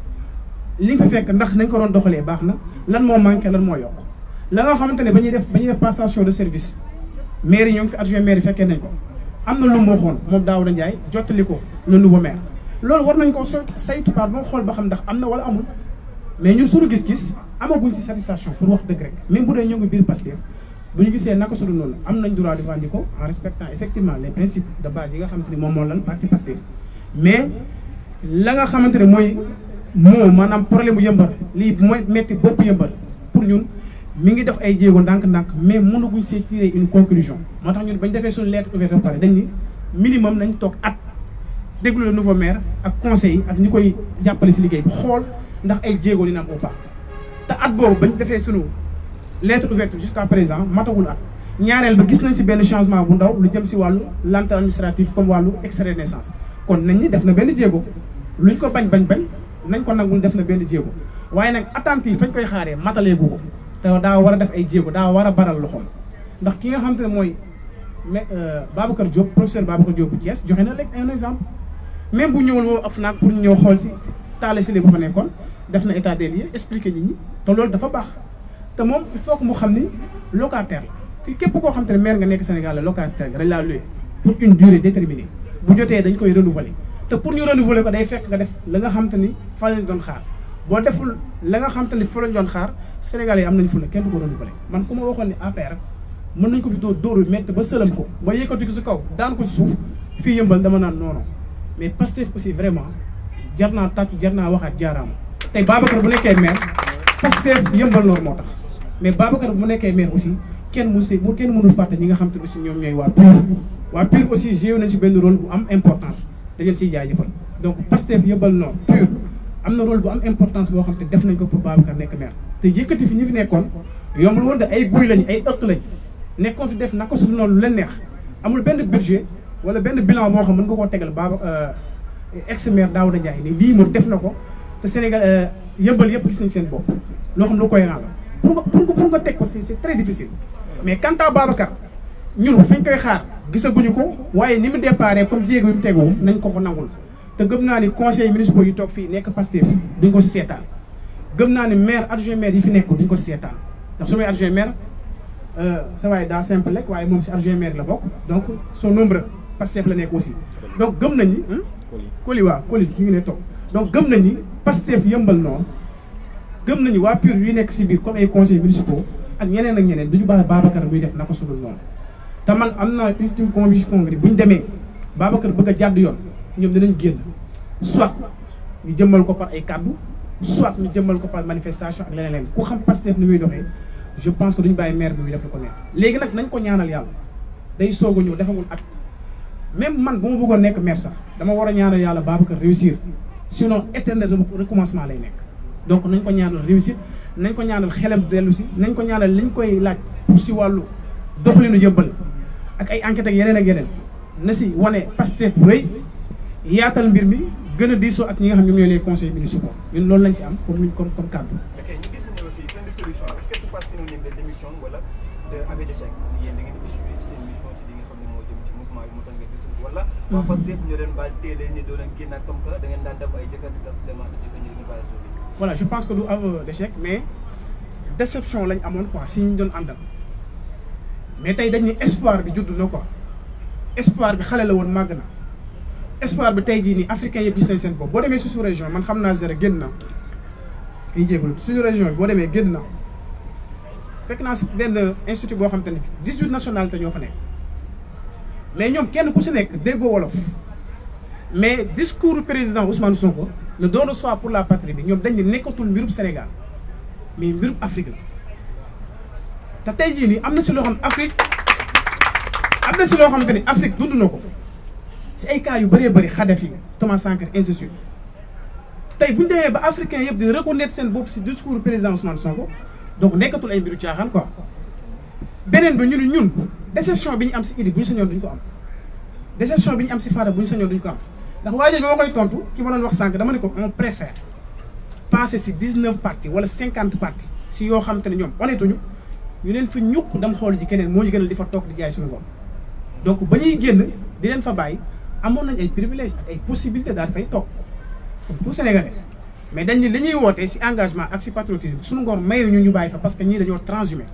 li nga fi fekk ndax nañ ko doon doxalee baax na lan moo manqué lan moo yokk la nga xamante ne ba ñuy def ba ñuy def passation de service maire yi ñoo ngi fi adjoint maire yi fekkee nañ ko am na lu mu waxoon moom Daouda Ndiaye jottali ko le nouveau maire loolu war nañ ko so saytu par ba xool ba xam ndax am na wala amul mais ñun suñu gis-gis amaguñ ci satisfaction pour wax dëgg rek même bu dee ñoo ngi biir Pastef bu ñu gisee naka sudu noonu am nañ droit de revendiquer ko en respectant effectivement les principes de base yi nga xamante ni moom moo lal parti Pastef mais la nga xamante ne mooy moo maanaam problème bu Yeumbeul lii mooy metti bopp Yeumbeul pour ñun mi ngi def ay jéego ndànk-ndànk mais mënaguñ see tirer une conclusion moo tax ñun bañ defee suñu lettre ouverte ba pare dañ ni minimum nañ toog at déglu le nouveau maire ak conseil yi ak ñi koy jàppale si liggéey bi xool ndax ay jéego dina am ou pas te at boobu bañ defee suñu lettre ouverte jusqu'à présent matagul at ñaareel ba gis nañ si benn changement bu ndaw lu jëm si wàllu lenteur administrative comme wàllu extrait de naissance kon nañ ni def na benn jéego luñ ko bañ bañ bañ nañ ko nangul def na benn jéego waaye nag attente yi fañ koy xaaree matalee gu ko te daa war a def ay jéego daa war a baral loxoom ndax ki nga xam te ne mooy mais Babacar Diop professeur Babacar Diop bu Thiès joxe na léegi un exemple même bu ñëwul woo af naag pour ñu ñëw xool si taale si li bu fa nekkoon def na état des lieux expliqué nit ñi te loolu dafa baax te moom il faut que mu xam ni locataire la fii képp koo xam te ne maire nga nekk Sénégal la locataire nga dañ laa loué pour une durée déterminée bu jotee dañ koy renouveler te pour ñu renouveler ko day fekk nga def la nga xam te ni fa lañ doon xaar boo deful la nga xam te ni fa lañ doon xaar Sénégalais yi am nañ fu la kenn du ko renouveler man ku ma waxoon ni A P R mën nañ ko fi dóor dóoru métti ba sëlam ko ba yëkkati ko si kaw daan ko si suuf fii Yeumbeul dama naan non non mais Pastef aussi vraiment jar naa tàccu jar naa waxaat jaaraama tey Babacar bu nekkee maire Pastef Yeumbeul Nord moo tax mais Babacar bu nekkee maire aussi kenn mu si mu kenn mënul fàtte ñi nga xam te aussi ñoom ñooy waa Pire waa Pire aussi joué nañ si benn rôle bu am importance da leen siy jaajëfal donc Pastef Yeumbeul Nord Pire am na rôle bu am importance boo xam te def nañ ko pour Babacar nekk maire te yëkkati fi ñi fi nekkoon yombul woon de ay buy lañ ay ëq lañ nekkoon fi def naka su noonu lu leen neex amul benn budget wala benn bilan boo xam mën nga koo tegal Baba ex maire Daouda Ndiaye ni lii moom def na ko te Sénégal Yeumbeul yëpp gis nañ seen bopp loo xam lu koy ràll pour nga pour nga pour nga teg ko c'est c'est très difficile mais quant à Babacar ñun fañ koy xaar gisaguñu ko waaye ni mu déparé comme jéego yi mu tegu nañ ko ko nangul te gëm naa ni conseil municipal yi toog fii nekk Pastef duñ ko seetaan gëm naa ni maire adjoint maire yi fi nekk duñ ko seetaan ndax su may adjoint maire sa waaye daa simple rek waaye moom si adjoint maire la bokk donc sont nombreux Pastef la nekk aussi donc gëm nañ ni Koli waa Koli ñu ngi ne toog donc gëm nañ ni Pastef Yeumbeul Nord gëm nañu waa Pire yu nekk si biir comme ay conseils municipaux ak ñeneen ak ñeneen duñu baax Babacar muy def naka sudul noonu te man am naa ultime conviction bu ñu demee Babacar bëgg a jàdd yoon ñoom dinañ génn soit ñu jëmmal ko par ay kàddu soit ñu jëmmal ko par manifestation ak leneen leen ku xam Pastef ni muy doxee je pense que duñu bàyyi maire bi muy def lu ko neex léegi nag nañ ko ñaanal yàlla day soog a ñëw defagul at même man bu ma bëggoon nekk maire sax dama war a ñaanal yàlla Babacar réussir sinon éternel recommencement lay nekk donc nañ ko ñaanal réussite nañ ko ñaanal xelam dellu si nañ ko ñaanal liñ koy laaj pour si wàllu doxalinu yëmbal ak ay enquête ak yeneen ak yeneen na si wane Pastef bu rëy yaatal mbir mi gën a diisoo ak ñi nga xam ñoom ñooy les conseils municipaux ñun loolu lañ si am comme comme comme kàddu. ok ñu gis nañu aussi seen dissolution est-ce que c'est pas synonyme de démission wala de aveu d'échec yéen da ngeen di échoué ci seen mission ci li nga xam ne moo jëm ci mouvement bi mu tax ngeen dissoudre wala waa Pastef ñu leen baal téelee ni doo leen génnaat comme que da ngeen daan def ay jëkkër di tas demande jëkkër ñu leen baal suuf. voilà je pense que du aveu d'échec mais déception lañ amoon quoi si ñu doon àndal mais tey dañ ne espoir bi judd na quoi espoir bi xale la woon màgg na espoir bi tey jii nii africain yëpp gis nañ seen bopp boo demee si sous région man xam naa zéro génn na yi jéegul sous région bi boo demee génn na fekk naa si benn institut boo xam te ne dix-huit nationalités ñoo fa nekk mais ñoom kenn ku si nekk déggoo wolof mais discours président Ousmane Sonko le don de soi pour la patrie bi ñoom dañ ne nekkatul mbirub Sénégal mais mbirub Afrique la te tey jii nii am na si loo xam Afrique am na si loo xamante ni Afrique dund na ko si ay cas yu bëree bëri Kadhafi Thomas Sankara ainsi de suite tey bu ñu demee ba africain yëpp di reconnaître seen bopp si discours président Ousmane Sonko donc nekkatul ay mbiru caaxaan quoi. beneen bi ñu ne ñun déception bi ñu am si Idi bu ñu sañoon duñ ko am déception bi ñu am si Fada bu ñu sañoon duñ ko am ndax waaye jooju moo koy tontu ki ma doon wax sànq dama ne ko on préfère passer si dix-neuf partis wala cinquante partis si yoo xam te ne ñoom honnêtuñu ñu leen fa ñukk dam xool ji keneen moo ñu gënal di fa toog di jaay suñu bopp donc ba ñuy génn di leen fa bàyyi amoon nañ ay privilèges ak ay possibilités daal fay toog comme tout Sénégalais mais dañ ne li ñuy wootee si engagement ak si patriotisme suñu ngor mayu ñu ñu bàyyi fa parce que ñii dañoo transhumé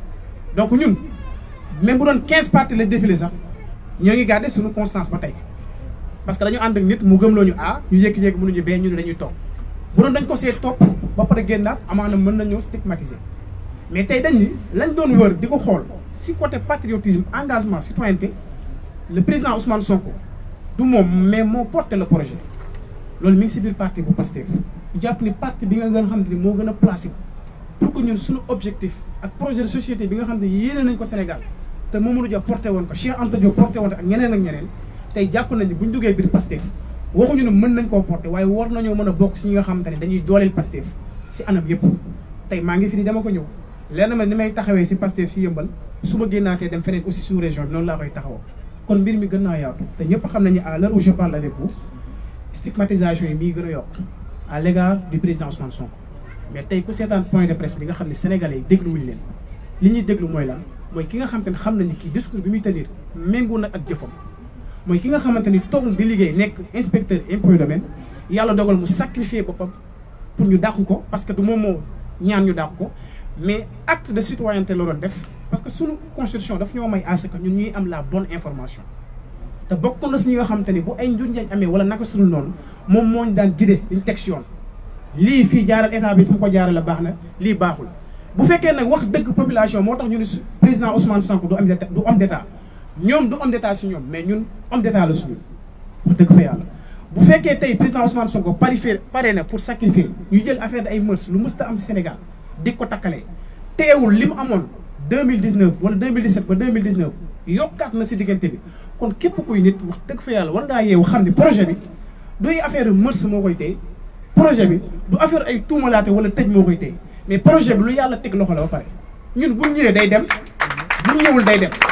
donc ñun même bu doon quinze partis la défilé sax ñoo ngi garder suñu constance ba tey parce que dañu ànd ak nit mu gëmloo ñu A ñu yékki-yékki mënuñu B ñu ne dañuy toog bu doon dañ ko see topp ba pare génnaat amaana mën nañoo stigmatiser mais tey dañ ni lañ doon wër di ko xool si côté patriotisme engagement citoyenneté le président Ousmane Sonko du moom mais moo porté le projet loolu mi ngi si biir parti bu Pastef ñu jàpp ni parti bi nga gën a xam ne moo gën a placé pour que ñun suñu objectif ak projet de société bi nga xam ne yéene nañ ko Sénégal te Mamadou Dia porté woon ko Cheikh Anta Diop porté woon ko ak ñeneen ak ñeneen tey jàpp nañ ni bu ñu duggee biir Pastef waxuñu ne mën nañ koo porté waaye war nañoo mën a bokk si ñi nga xamante ne dañuy dooleel Pastef si anam yëpp tey maa ngi fi ni dama ko ñëw lenn ma ni may taxawee si Pastef si yëmbal su ma génnaatee dem feneen aussi sous région bi noonu laa koy taxawoo kon mbir mi gën naa yaatu te ñëpp xam nañu à l'heure où je parle avec vous stigmatisation yi mii gën a yokk à l'égard du président Ousmane Sonko mais tey ku seetaan point de presse bi nga xam ne sénégalais yi dégluwuñu leen li ñuy déglu mooy lan mooy ki nga xamante ne xam nañu kii discours bi muy tenir méngoo nag ak jëfam mooy ki nga xamante ni toog di liggéey nekk inspecteur impôt domaine yàlla dogal mu sacrifier boppam pour ñu dàq ko parce que du moom moo ñaan ñu dàq ko mais acte de citoyenneté la doon def parce que suñu constitution daf ñoo may à ce que ñun ñuy am la bonne information te bokk na si ñi nga xamante ni bu ay njur njañ amee wala naka sudul noonu moom moo ñu daan guidé diñ teg si yoon lii fii jaaral état bi fu mu ko jaaral la baax na lii baaxul bu fekkee nag wax dëgg population moo tax ñu ne président Ousmane Sonko du am du homme d'état ñoom du homme d'état si ñoom mais ñun homme d'état la suñu wax dëgg fa yàlla bu fekkee tey président Ousmane Sonko parifé pare na pour sacrifier ñu jël affaire de ay mœurs lu mës ta am si Sénégal di ko takkalee teewul li mu amoon deux mille dix-neuf wala deux mille dix-sept ba deux mille dix-neuf yokkaat na si diggante bi kon képp kuy nit wax dëgg fa yàlla war ngaa yeewu xam ni projet bi duy affaire mœurs moo koy tey projet bi du affaire ay tuumalaate wala tëj moo koy tey mais projet bi lu yàlla teg loxo la ba pare ñun bu ñëwee day dem bu ñëwul day dem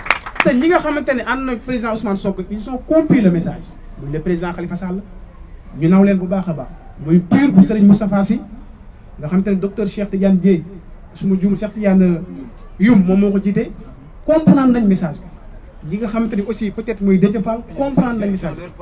te ñi nga xamante ne ànd na président Ousmane Sonko ils ont compris le message muy le président Khalifa Sall ñu naw leen bu baax a baax muy pur bu Serigne Moustapha Sy nga xamante ne docteur Cheikh Tidiane Dièye su ma juum Cheikh Tidiane Youm moom moo ko jiite comprendre nañ message bi ñi nga xamante ni aussi peut-être muy Déthié Fall comprendre nañ message bi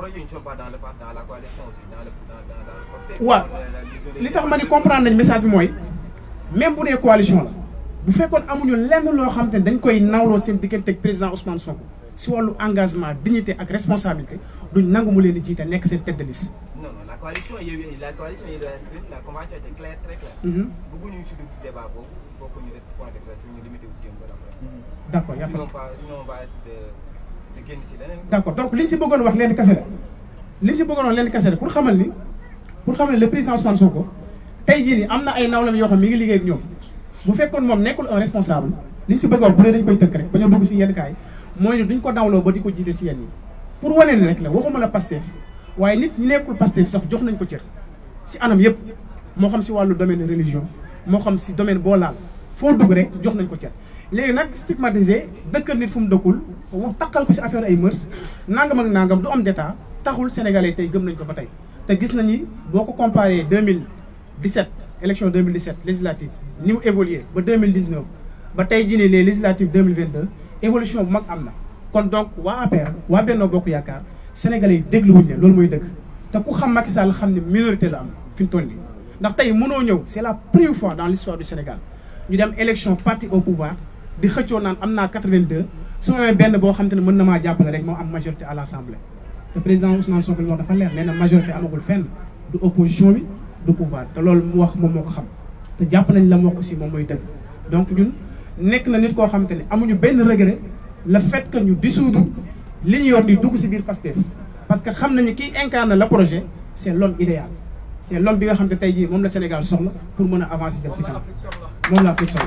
waaw li tax ma ni comprendre nañ message bi mooy même bu dee coalition la bu fekkoon amuñu lenn loo xamante ne dañ koy nawloo seen diggante ak président Ousmane Sonko si wàllu engagement dignité ak responsabilité duñ nangu mu leen di jiite nekk seen tête de liste. non non la coalition Yewwi la coalition Yewwi Askan Wi la convention était claire très claire. bëgguñu si dugg si débat boobu il faut que ñu def point de presse ñu limité wu ci yéen ba après. d' accord y' a sinon pas sinon on va essayer de génn si leneen. d' accord donc li si bëggoon wax leen kese la li si bëggoon wax leen kese la pour xamal ni pour xamal ni le président Ousmane Sonko tey jii nii am na ay nawlam yoo xam mi ngi liggéey ak ñoom bu fekkoon moom nekkul un responsable li si bëgg wax bu dee dañ koy tënk rek ba ñu dugg si yenn kaay mooy ni duñ ko dawloo ba di ko jiite si yenn yi pour wane ni rek la waxuma la Pastef waaye nit ñi nekkul Pastef sax jox nañ ko cër si anam yëpp moo xam si wàllu domaine religion moo xam si domaine boo laal foo dugg rek jox nañ ko cër. léegi nag stigmatisé dëkkal nit fu mu dëkkul wax takkal ko si affaire ay mœurs nangam ak nangam du am d'état taxul sénégalais tey gëm nañ ko ba tey. te gis nañu boo ko comparé deux mille dix-sept élection deux mille dix-sept législative ni mu évolué ba deux mille dix-neuf ba tey jii nii les législatives deux mille vingt-deux évolution bu mag am na. kon donc waa A P R waa Benno Bokk Yaakaar sénégalais yi dégluwuñ leen loolu mooy dëgg te ku xam Macky Sall xam ne minorité la am fi mu toll nii ndax tey mënoo ñëw c'est la première fois dans l'histoire du Sénégal ñu dem élection parti au pouvoir di xëccoo naan am naa quatre-vingt-deux su ma amee benn boo xam te ne mën na maa jàppale rek moo am majorité à l'Assemblée. te président Ousmane Sonko li wax dafa leer nee na majorité amagul fenn du opposition bi du pouvoir te loolu mu wax moom moo ko xam te jàpp nañ la mu wax aussi moom mooy dëgg donc ñun nekk na nit koo xamante ne amuñu benn regret le fait que ñu dissoudre li ñu yor di dugg ci biir Pastef parce que xam nañu kiy incarne le projet c'est l'homme idéal c'est l'homme bi nga xam ne tey jii moom la Sénégal soxla pour mën a avancer jëm ci kanam moom la Afrique soxla.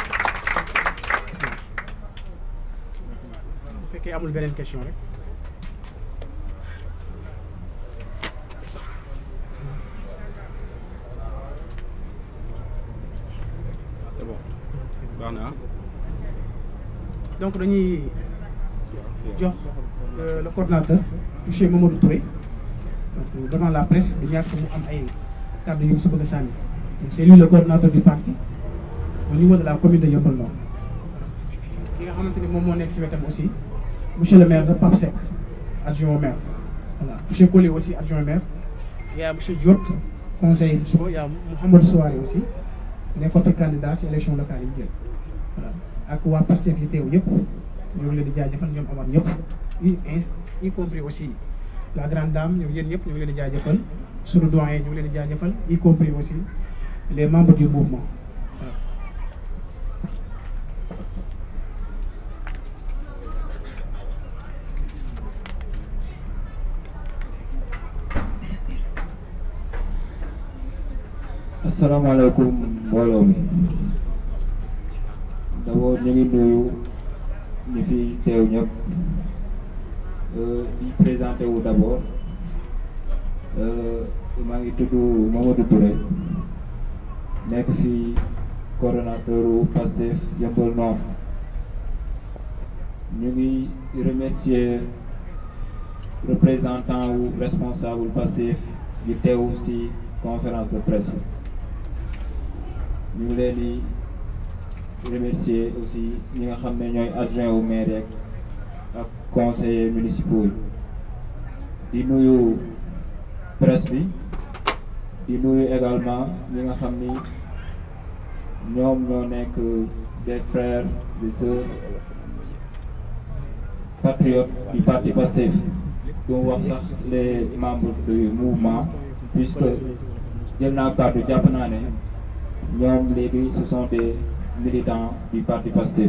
bu fekkee amul beneen question rek. donc dañuy jox le coordinateur monsieur Mamadou Touré donc devant la presse bi ñàkk mu am ay kàddu yu mu si bëgg a sànni donc c'est lui le coordinateur du parti au niveau de la commune de Yeumbeul Nord ki nga xamante ni moom moo nekk si wetam aussi monsieur le maire de Pape Seck adjoint au maire voilà monsieur Collé aussi adjoint au maire il y a monsieur Diop conseiller il y a Mouhamadou Souare aussi nekkoon fi candidat si élection locale yi jël voilà ak waa Pastef yi teew yëpp ñoo ngi leen di jaajëfal ñoom amaat ñëpp y y compris aussi la grande dame ñoom yéen ñëpp ñu ngi leen di jaajëfal sunu doyen ñu ngi leen di jaajëfal y compris aussi les membres du mouvement voilà. asalaamaaleykum mbooloo mi d'abord ñu ngi nuyu ñi fi teew ñëpp di présenté wu d'abord maa ngi tudd Mamadou Touré nekk fi coordonnateur u Pastef Yeumbeul Nord ñu ngi remercier représentant wu responsable Pastef di teew ci conférence de presse ñu ngi leen di remercier aussi ñi nga xam ne ñooy adjoint au maire rek ak conseillers municipaux yi di nuyu presse bi di nuyu également ñi nga xam ni ñoom ñoo nekk des frères des sœurs patriotes du parti Pastef doo wax sax les membres du mouvement puisque jël naa kàddu jàpp naa ne ñoom léegi ce sont des militants du parti Pastef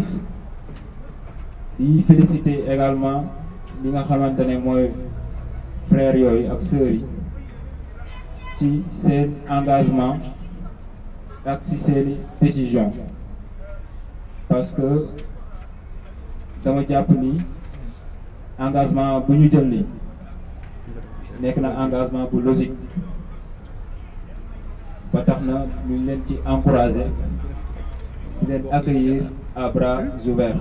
di féliciter également li nga xamante ne mooy frères yooyu ak sœurs yi ci seen engagement ak ci seeni décision parce que dama jàpp ni engagement bu ñu jël ni nekk na engagement bu logique ba tax na ñu leen ci encourager di leen accueillir à bras ouverts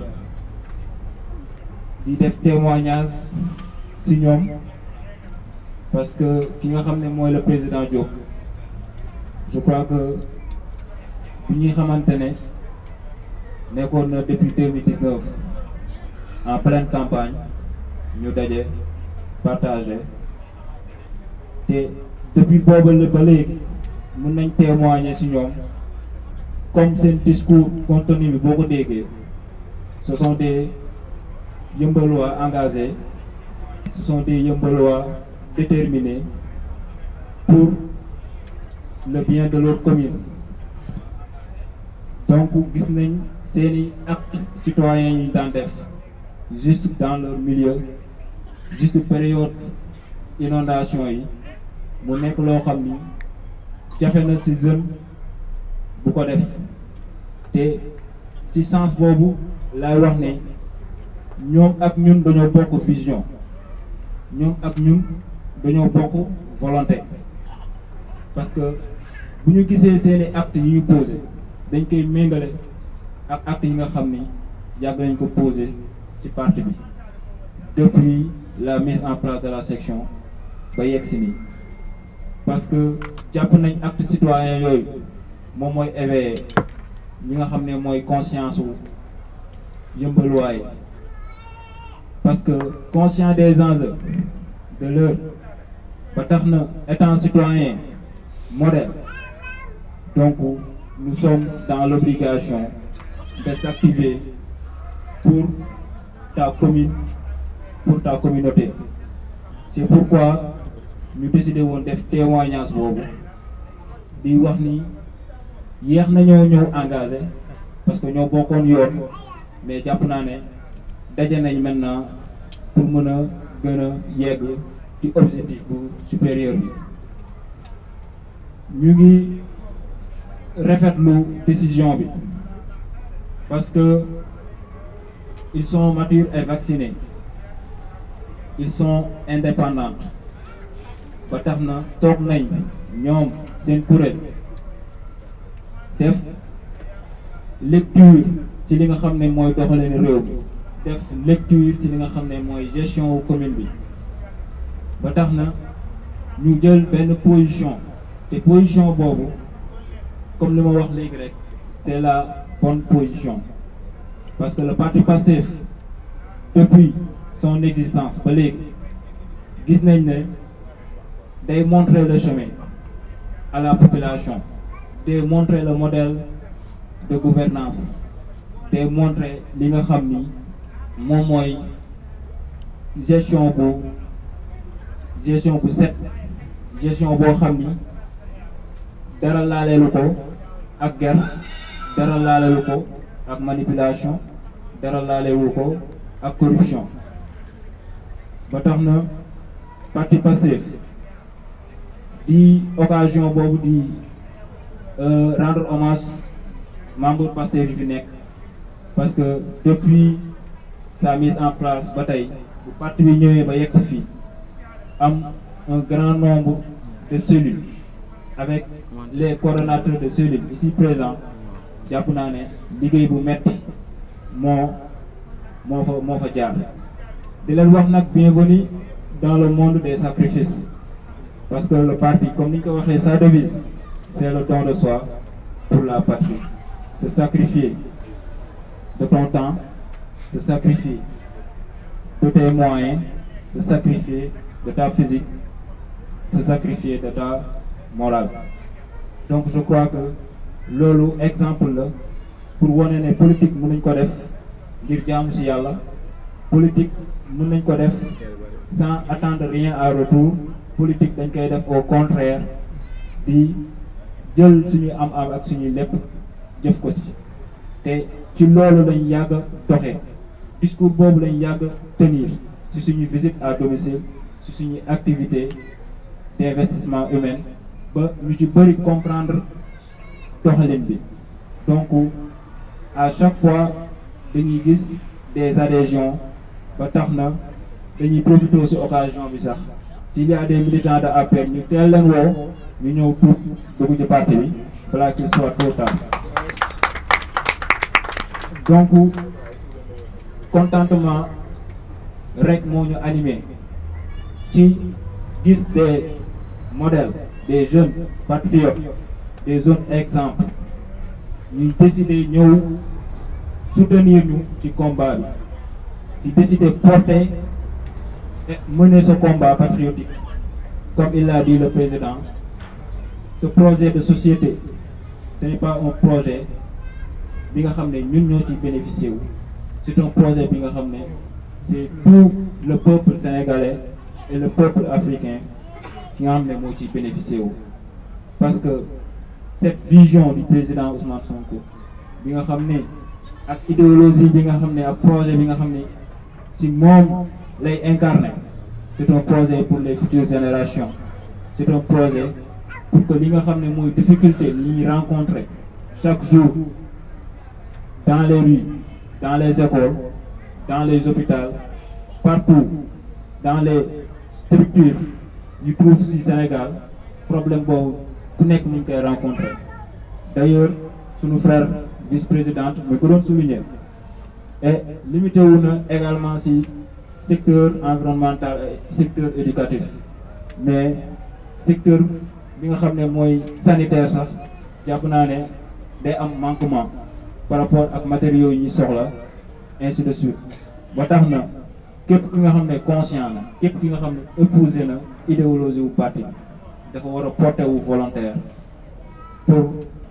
di def témoignage ci ñoom parce que ki nga xam ne mooy le président Diop je crois que bi ñuy xamante ne nekkoon na depuis deux mille dix-neuf en pleine campagne ñu daje partagé te depuis booba la ba léegi mën nañ témoigner ci ñoom comme seen discours contenu bi boo ko déggee ce sont des Yeumbeullois engagés ce sont des Yeumbeullois déterminés pour le bien de leur commune donc gis nañ seeni actes citoyens yi daan def juste dans leur milieu juste période inondation yi mu nekk loo xam ni jafe na ci jeune bu ko def te ci sens boobu lay wax ne ñoom ak ñun dañoo bokk vision ñoom ak ñun dañoo bokk volonté parce que bu ñu gisee seeni actes yi ñu posé dañ koy méngale ak actes yi nga xam ni yàgg nañ ko posé ci parti bi depuis la mise en place de la section ba yegg si nii parce que jàpp nañ acte citoyen yooyu moom mooy éveillé ñi nga xam ne mooy conscience wu yëmbaluwaay parce que conscient des enjeux de l'heure ba tax na étant citoyen modèle donc nous sommes dans l'obligation de s'activer pour ta commune, pour ta communauté. C'est pourquoi nous décidons de faire témoignage boobu di wax ni yéex nañoo ñëw engagé parce que ñoo bokkoon yoon mais jàpp naa ne daje nañ maintenant pour mën a gën a yegg ci objectif bu supérieur bi ñu ngi rafetlu décision bi parce que ils sont matures et vaccinés ils sont indépendants ba tax na toog nañ ñoom seen kuréel def lecture ci li nga xam ne mooy doxalin réew mi def lecture ci li nga xam ne mooy gestion wu commune bi ba tax na ñu jël benn position te position boobu comme li ma wax léegi rek c'est la bonne position parce que le parti Pastef depuis son existence ba léegi gis nañ ne day montrer le chemin à la population day montrer le modèle de gouvernance day montrer li nga xam ni moom mooy gestion bu gestion bu set gestion boo xam ni dara laaleelu ko ak ger dara laaleelu ko ak manipulation dara laaleelu ko ak corruption ba tax na parti Pastef di occasion boobu di rendre hommage membre Pastef yi fi nekk parce que depuis sa mise en place ba tey bu parti bi ñëwee ba yegg si fii am un grand nombre de cellules avec les coordonnateurs de cellules ici présents jàpp naa ne liggéey bu metti moo moo fa moo fa jaar di leen wax nag bienvenue dans le monde des sacrifices parce que le parti comme ni ñu ko waxee sa devise c'est le don de soi pour la patrie se sacrifier de ton temps se sacrifier de tes moyens se sacrifier de ta physique se sacrifier de ta morale donc je crois que loolu exemple la pour wane ne politique mën nañ ko def ngir jaamu ci yàlla politique mën nañ ko def sans attendre rien à retour politique dañ koy def au contraire di jël suñuy am-am ak suñuy lépp jëf ko ci te ci loolu lañ yàgg a doxee discours boobu lañ yàgg a tenir ci suñuy visite à domicile ci suñuy activité d'investissement humain ba ñu ci bëri comprendre doxalin bi donc à chaque fois dañuy gis des adhésions ba tax na dañuy profiter ci occasion bi sax s'il y a des militants de A P R ñu teel leen woo ñu ñëw tuut dugg ci parti bi balaa qu'il soit trop tard donc contentement rek moo ñu animé ci gis des modèles des jeunes patriotes des jeunes exemples ñuy décider ñëw soutenir ñu ci combat bi di décider porter et mener ce combat patriotique comme il l'a dit le président. Ce projet de société ce n'est pas un projet bi nga xam ne ñun ñoo ci bénéficier wu c'est un projet bi nga xam ne c'est tout le peuple sénégalais et le peuple africain ki nga xam ne moo ci bénéficier wu parce que cette vision du président Ousmane Sonko bi nga xam ne ak idéologie bi nga xam ne ak projet bi nga xam ne si moom lay incarner c'est un projet pour les futures générations c'est un projet pour que li nga xam ne mooy difficulté li ñuy rencontrer chaque jour dans les rues dans les écoles dans les hôpitaux partout dans les structures yu trouve ci Sénégal problème boobu ku nekk ñu ngi koy rencontré d'ailleurs sunu frère vice-présidente mais ko doon souligner et limité wu na également si secteur environnemental et secteur éducatif mais secteur bi nga xam ne mooy sanitaire sax jàpp naa ne day am manquement par rapport ak matériaux yi ñuy soxla ainsi de suite ba tax na képp ki nga xam ne conscient na képp ki nga xam ne épousé na idéologie wu parti dafa war a porter wu volontaire pour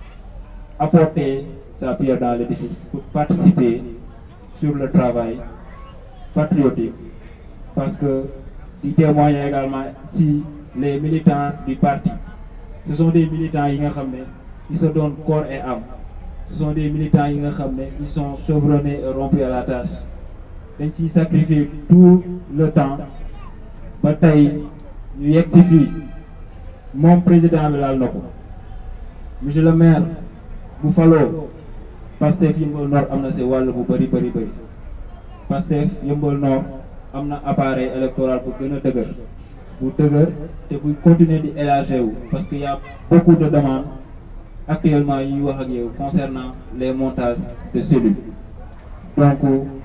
apporter sa pierre dans l'édifice, pour participer sur le travail patriotique, parce que il témoigne également si les militants du parti, ce sont des militants yi nga xam ne ils se donnent corps et âme, ce sont des militants yi nga xam ne ils sont chevronnés et rompus à la tâche, dañ ciy sacrifier tout le temps ba tey ñu yegg ci fii moom président bi laal na ko monsieur le maire bu faloo Pastef Yeumbeul Nord am na si wàll bu bëri bëri bëri Pastef Yeumbeul Nord am na appareil électoral bu gën a dëgër bu dëgër te buy continuer di élargir wu parce que y a beaucoup de demandes actuellement yi wax ak yow concernant les montages de cellules donc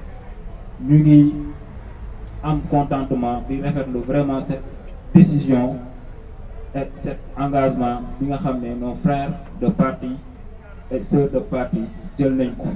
ñu ngi am contentement di rafetlu vraiment cette décision et cet engagement bi nga xam ne nos frères de parti et sœurs de parti jël nañ ko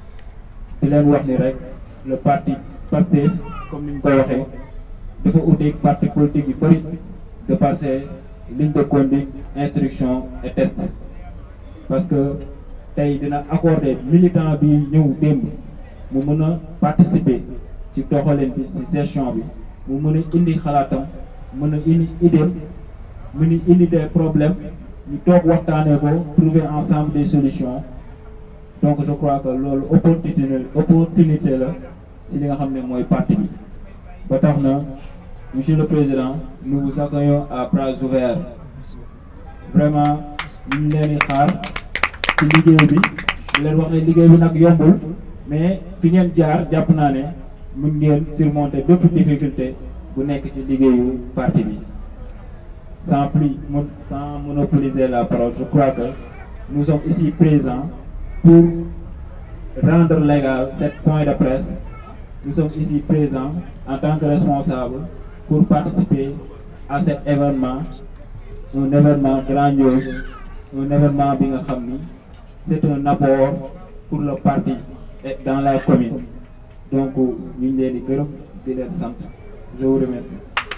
di leen wax ni rek le parti Pastef comme ni ñu koy waxee dafa uteeg parti politique yu bëri de passer ligne de conduite instruction et test parce que tey dina accorder militant bi ñëw démb mu mën a participer ci doxalin bi ci session bi mu mën a indi xalaatam mën a indi idée mën a indi des problèmes ñu toog waxtaanee ko trouver ensemble des solutions donc je crois que loolu opportunité opportunité la ci li nga xam ne mooy parti bi ba tax na monsieur le président nous vous accueillons à bras ouverts vraiment ñu leen di xaar ci liggéey bi ñu leen wax ne liggéey bi nag yombul mais fi ngeen jaar jàpp naa ne mun ngeen surmonter bépp difficulté bu nekk ci liggéeyu parti bi sans plus sans monopoliser la parole je crois que nous sommes ici présents pour rendre légal cette point de presse. Nous sommes ici présents en tant que responsables pour participer à cet événement, un événement grandiose, un événement bi nga xam ni c'est un apport pour le parti et dans la commune. Donc ñu ngi leen di gërëm di leen sant. Je vous remercie.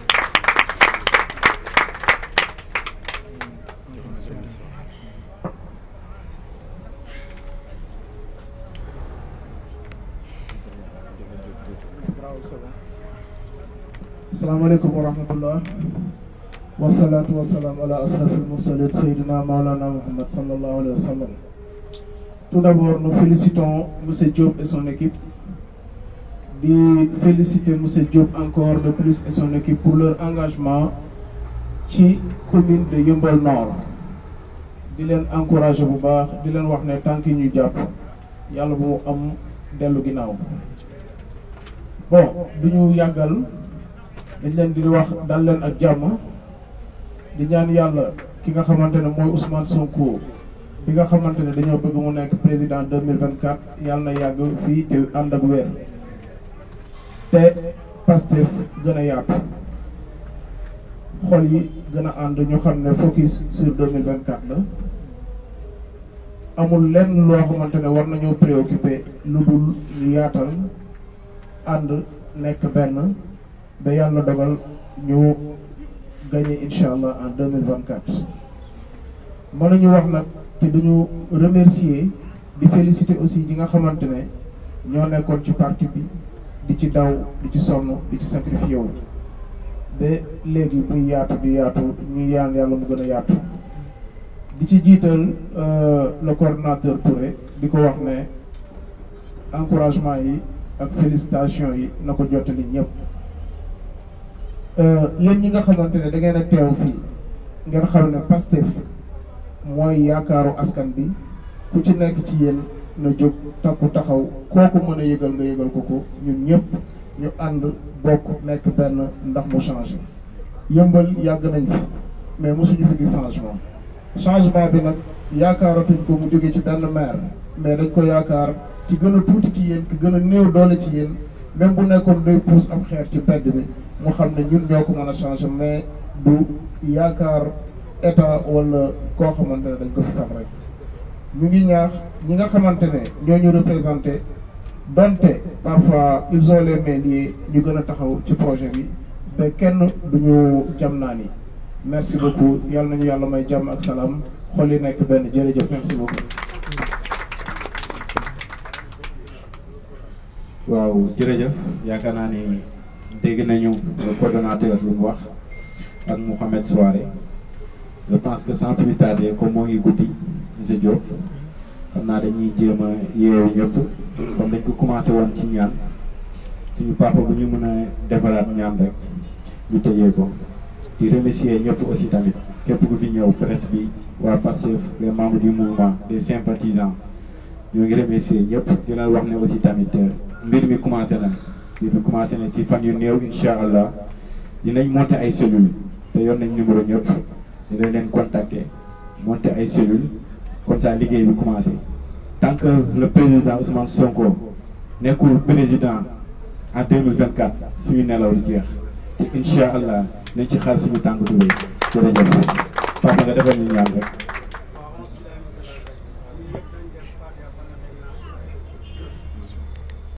Assalamualaikum warahmatullah wassalatu wassalamu ala asrafil mursalin Sayyidina Maulana Muhammad sallallahu alayhi wa sallam. Tout d'abord, nous félicitons M. Diop et son équipe. De féliciter M. Diop encore de plus et son équipe pour leur engagement ci commune de Yeumbeul Nord. Di leen encourager bu baax di leen wax ne tànk ñu jàpp yàlla bu mu am dellu ginnaaw. Bon, du ñu yàggal dañ leen di wax dal leen ak jàmm di ñaan yàlla ki nga xamante ne mooy Ousmane Sonko bi nga xamante ne dañoo bëgg mu nekk président deux mille vingt-quatre yàlla na yàgg fii te ànd ak weer te Pastef gën a yaatu xol yi gën a ànd ñu xam ne focus sur deux mille vingt-quatre la amul lenn loo xamante ne war nañoo préoccupé lu dul ñu yaatal ànd nekk benn ba yàlla dogal ñu gagné incha allah en deux mille vingt-quatre mënuñu wax nag te duñu remercier di féliciter aussi ñi nga xamante ne ñoo nekkoon ci parti bi di ci daw di ci sonn di ci sacrifié wu ba léegi muy yaatu di yaatu ñu yaan yàlla mu gën a yaatu di ci jiital le coordonnateur Touré di ko wax ne encouragement yi ak félicitation yi na ko jottali ñëpp yéen ñi nga xamante ne da ngeen a teew fii ngeen xam ne Pastef mooy yaakaaru askan bi ku ci nekk ci yéen na jóg takku taxaw kooku mën a yëgal nga yëgal ko ko ñun ñëpp ñu ànd bokk nekk benn ndax mu changé Yeumbeul yàgg nañ fi mais mosuñu fi gis changement changement bi nag yaakaaratuñ ko mu jóge ci benn maire mais dañ ko yaakaar ci gën a tuuti ci yéen ki gën a néew doole ci yéen même bu nekkoon day pousse am xeer ci mbedd bi mu xam ne ñun ñoo ko mën a changer mais du yaakaar état wala koo xamante ne dañ ko fi xam rek. ñu ngi ñaax ñi nga xamante ne ñoo ñu représenté donte parfois ils ont les mains liées ñu gën a taxaw ci projet bi ba kenn duñu jam naa ni. merci beaucoup yàlla nañu yàlla may jàmm ak salaam xol yi nekk benn jërëjëf merci beaucoup. waaw jërëjëf yaakaar naa ni dégg nañu coordonnateur lu mu wax ak Mouhamed Souare je pense que sans plus tarder comme moo ngi guddi monsieur Diop xam naa dañuy jéem a yeewu ñëpp comme dañ ko commencé woon ci ñaan suñu papa bu ñu mën a defaraat ñaan rek ñu tëjee ko di remercier ñëpp aussi tamit képp ku fi ñëw presse bi waa Pastef les membres du mouvement des sympathisants ñoo ngi remercier ñëpp di leen wax ne aussi tamit mbir mi commencé na mbir mi commencé na si fan yu néew incha allah dinañ monter ay cellules te yor nañ numéro ñëpp dinañ leen contacter monter ay cellules comme ça liggéey bi commencé tant que le président Ousmane Sonko nekkul président en deux mille vingt quatre suñu nelaw lu jeex te incha allah nañ ci xaar suñu tànk tubéy jërëjëf papa nga defal ñu ñaan rek.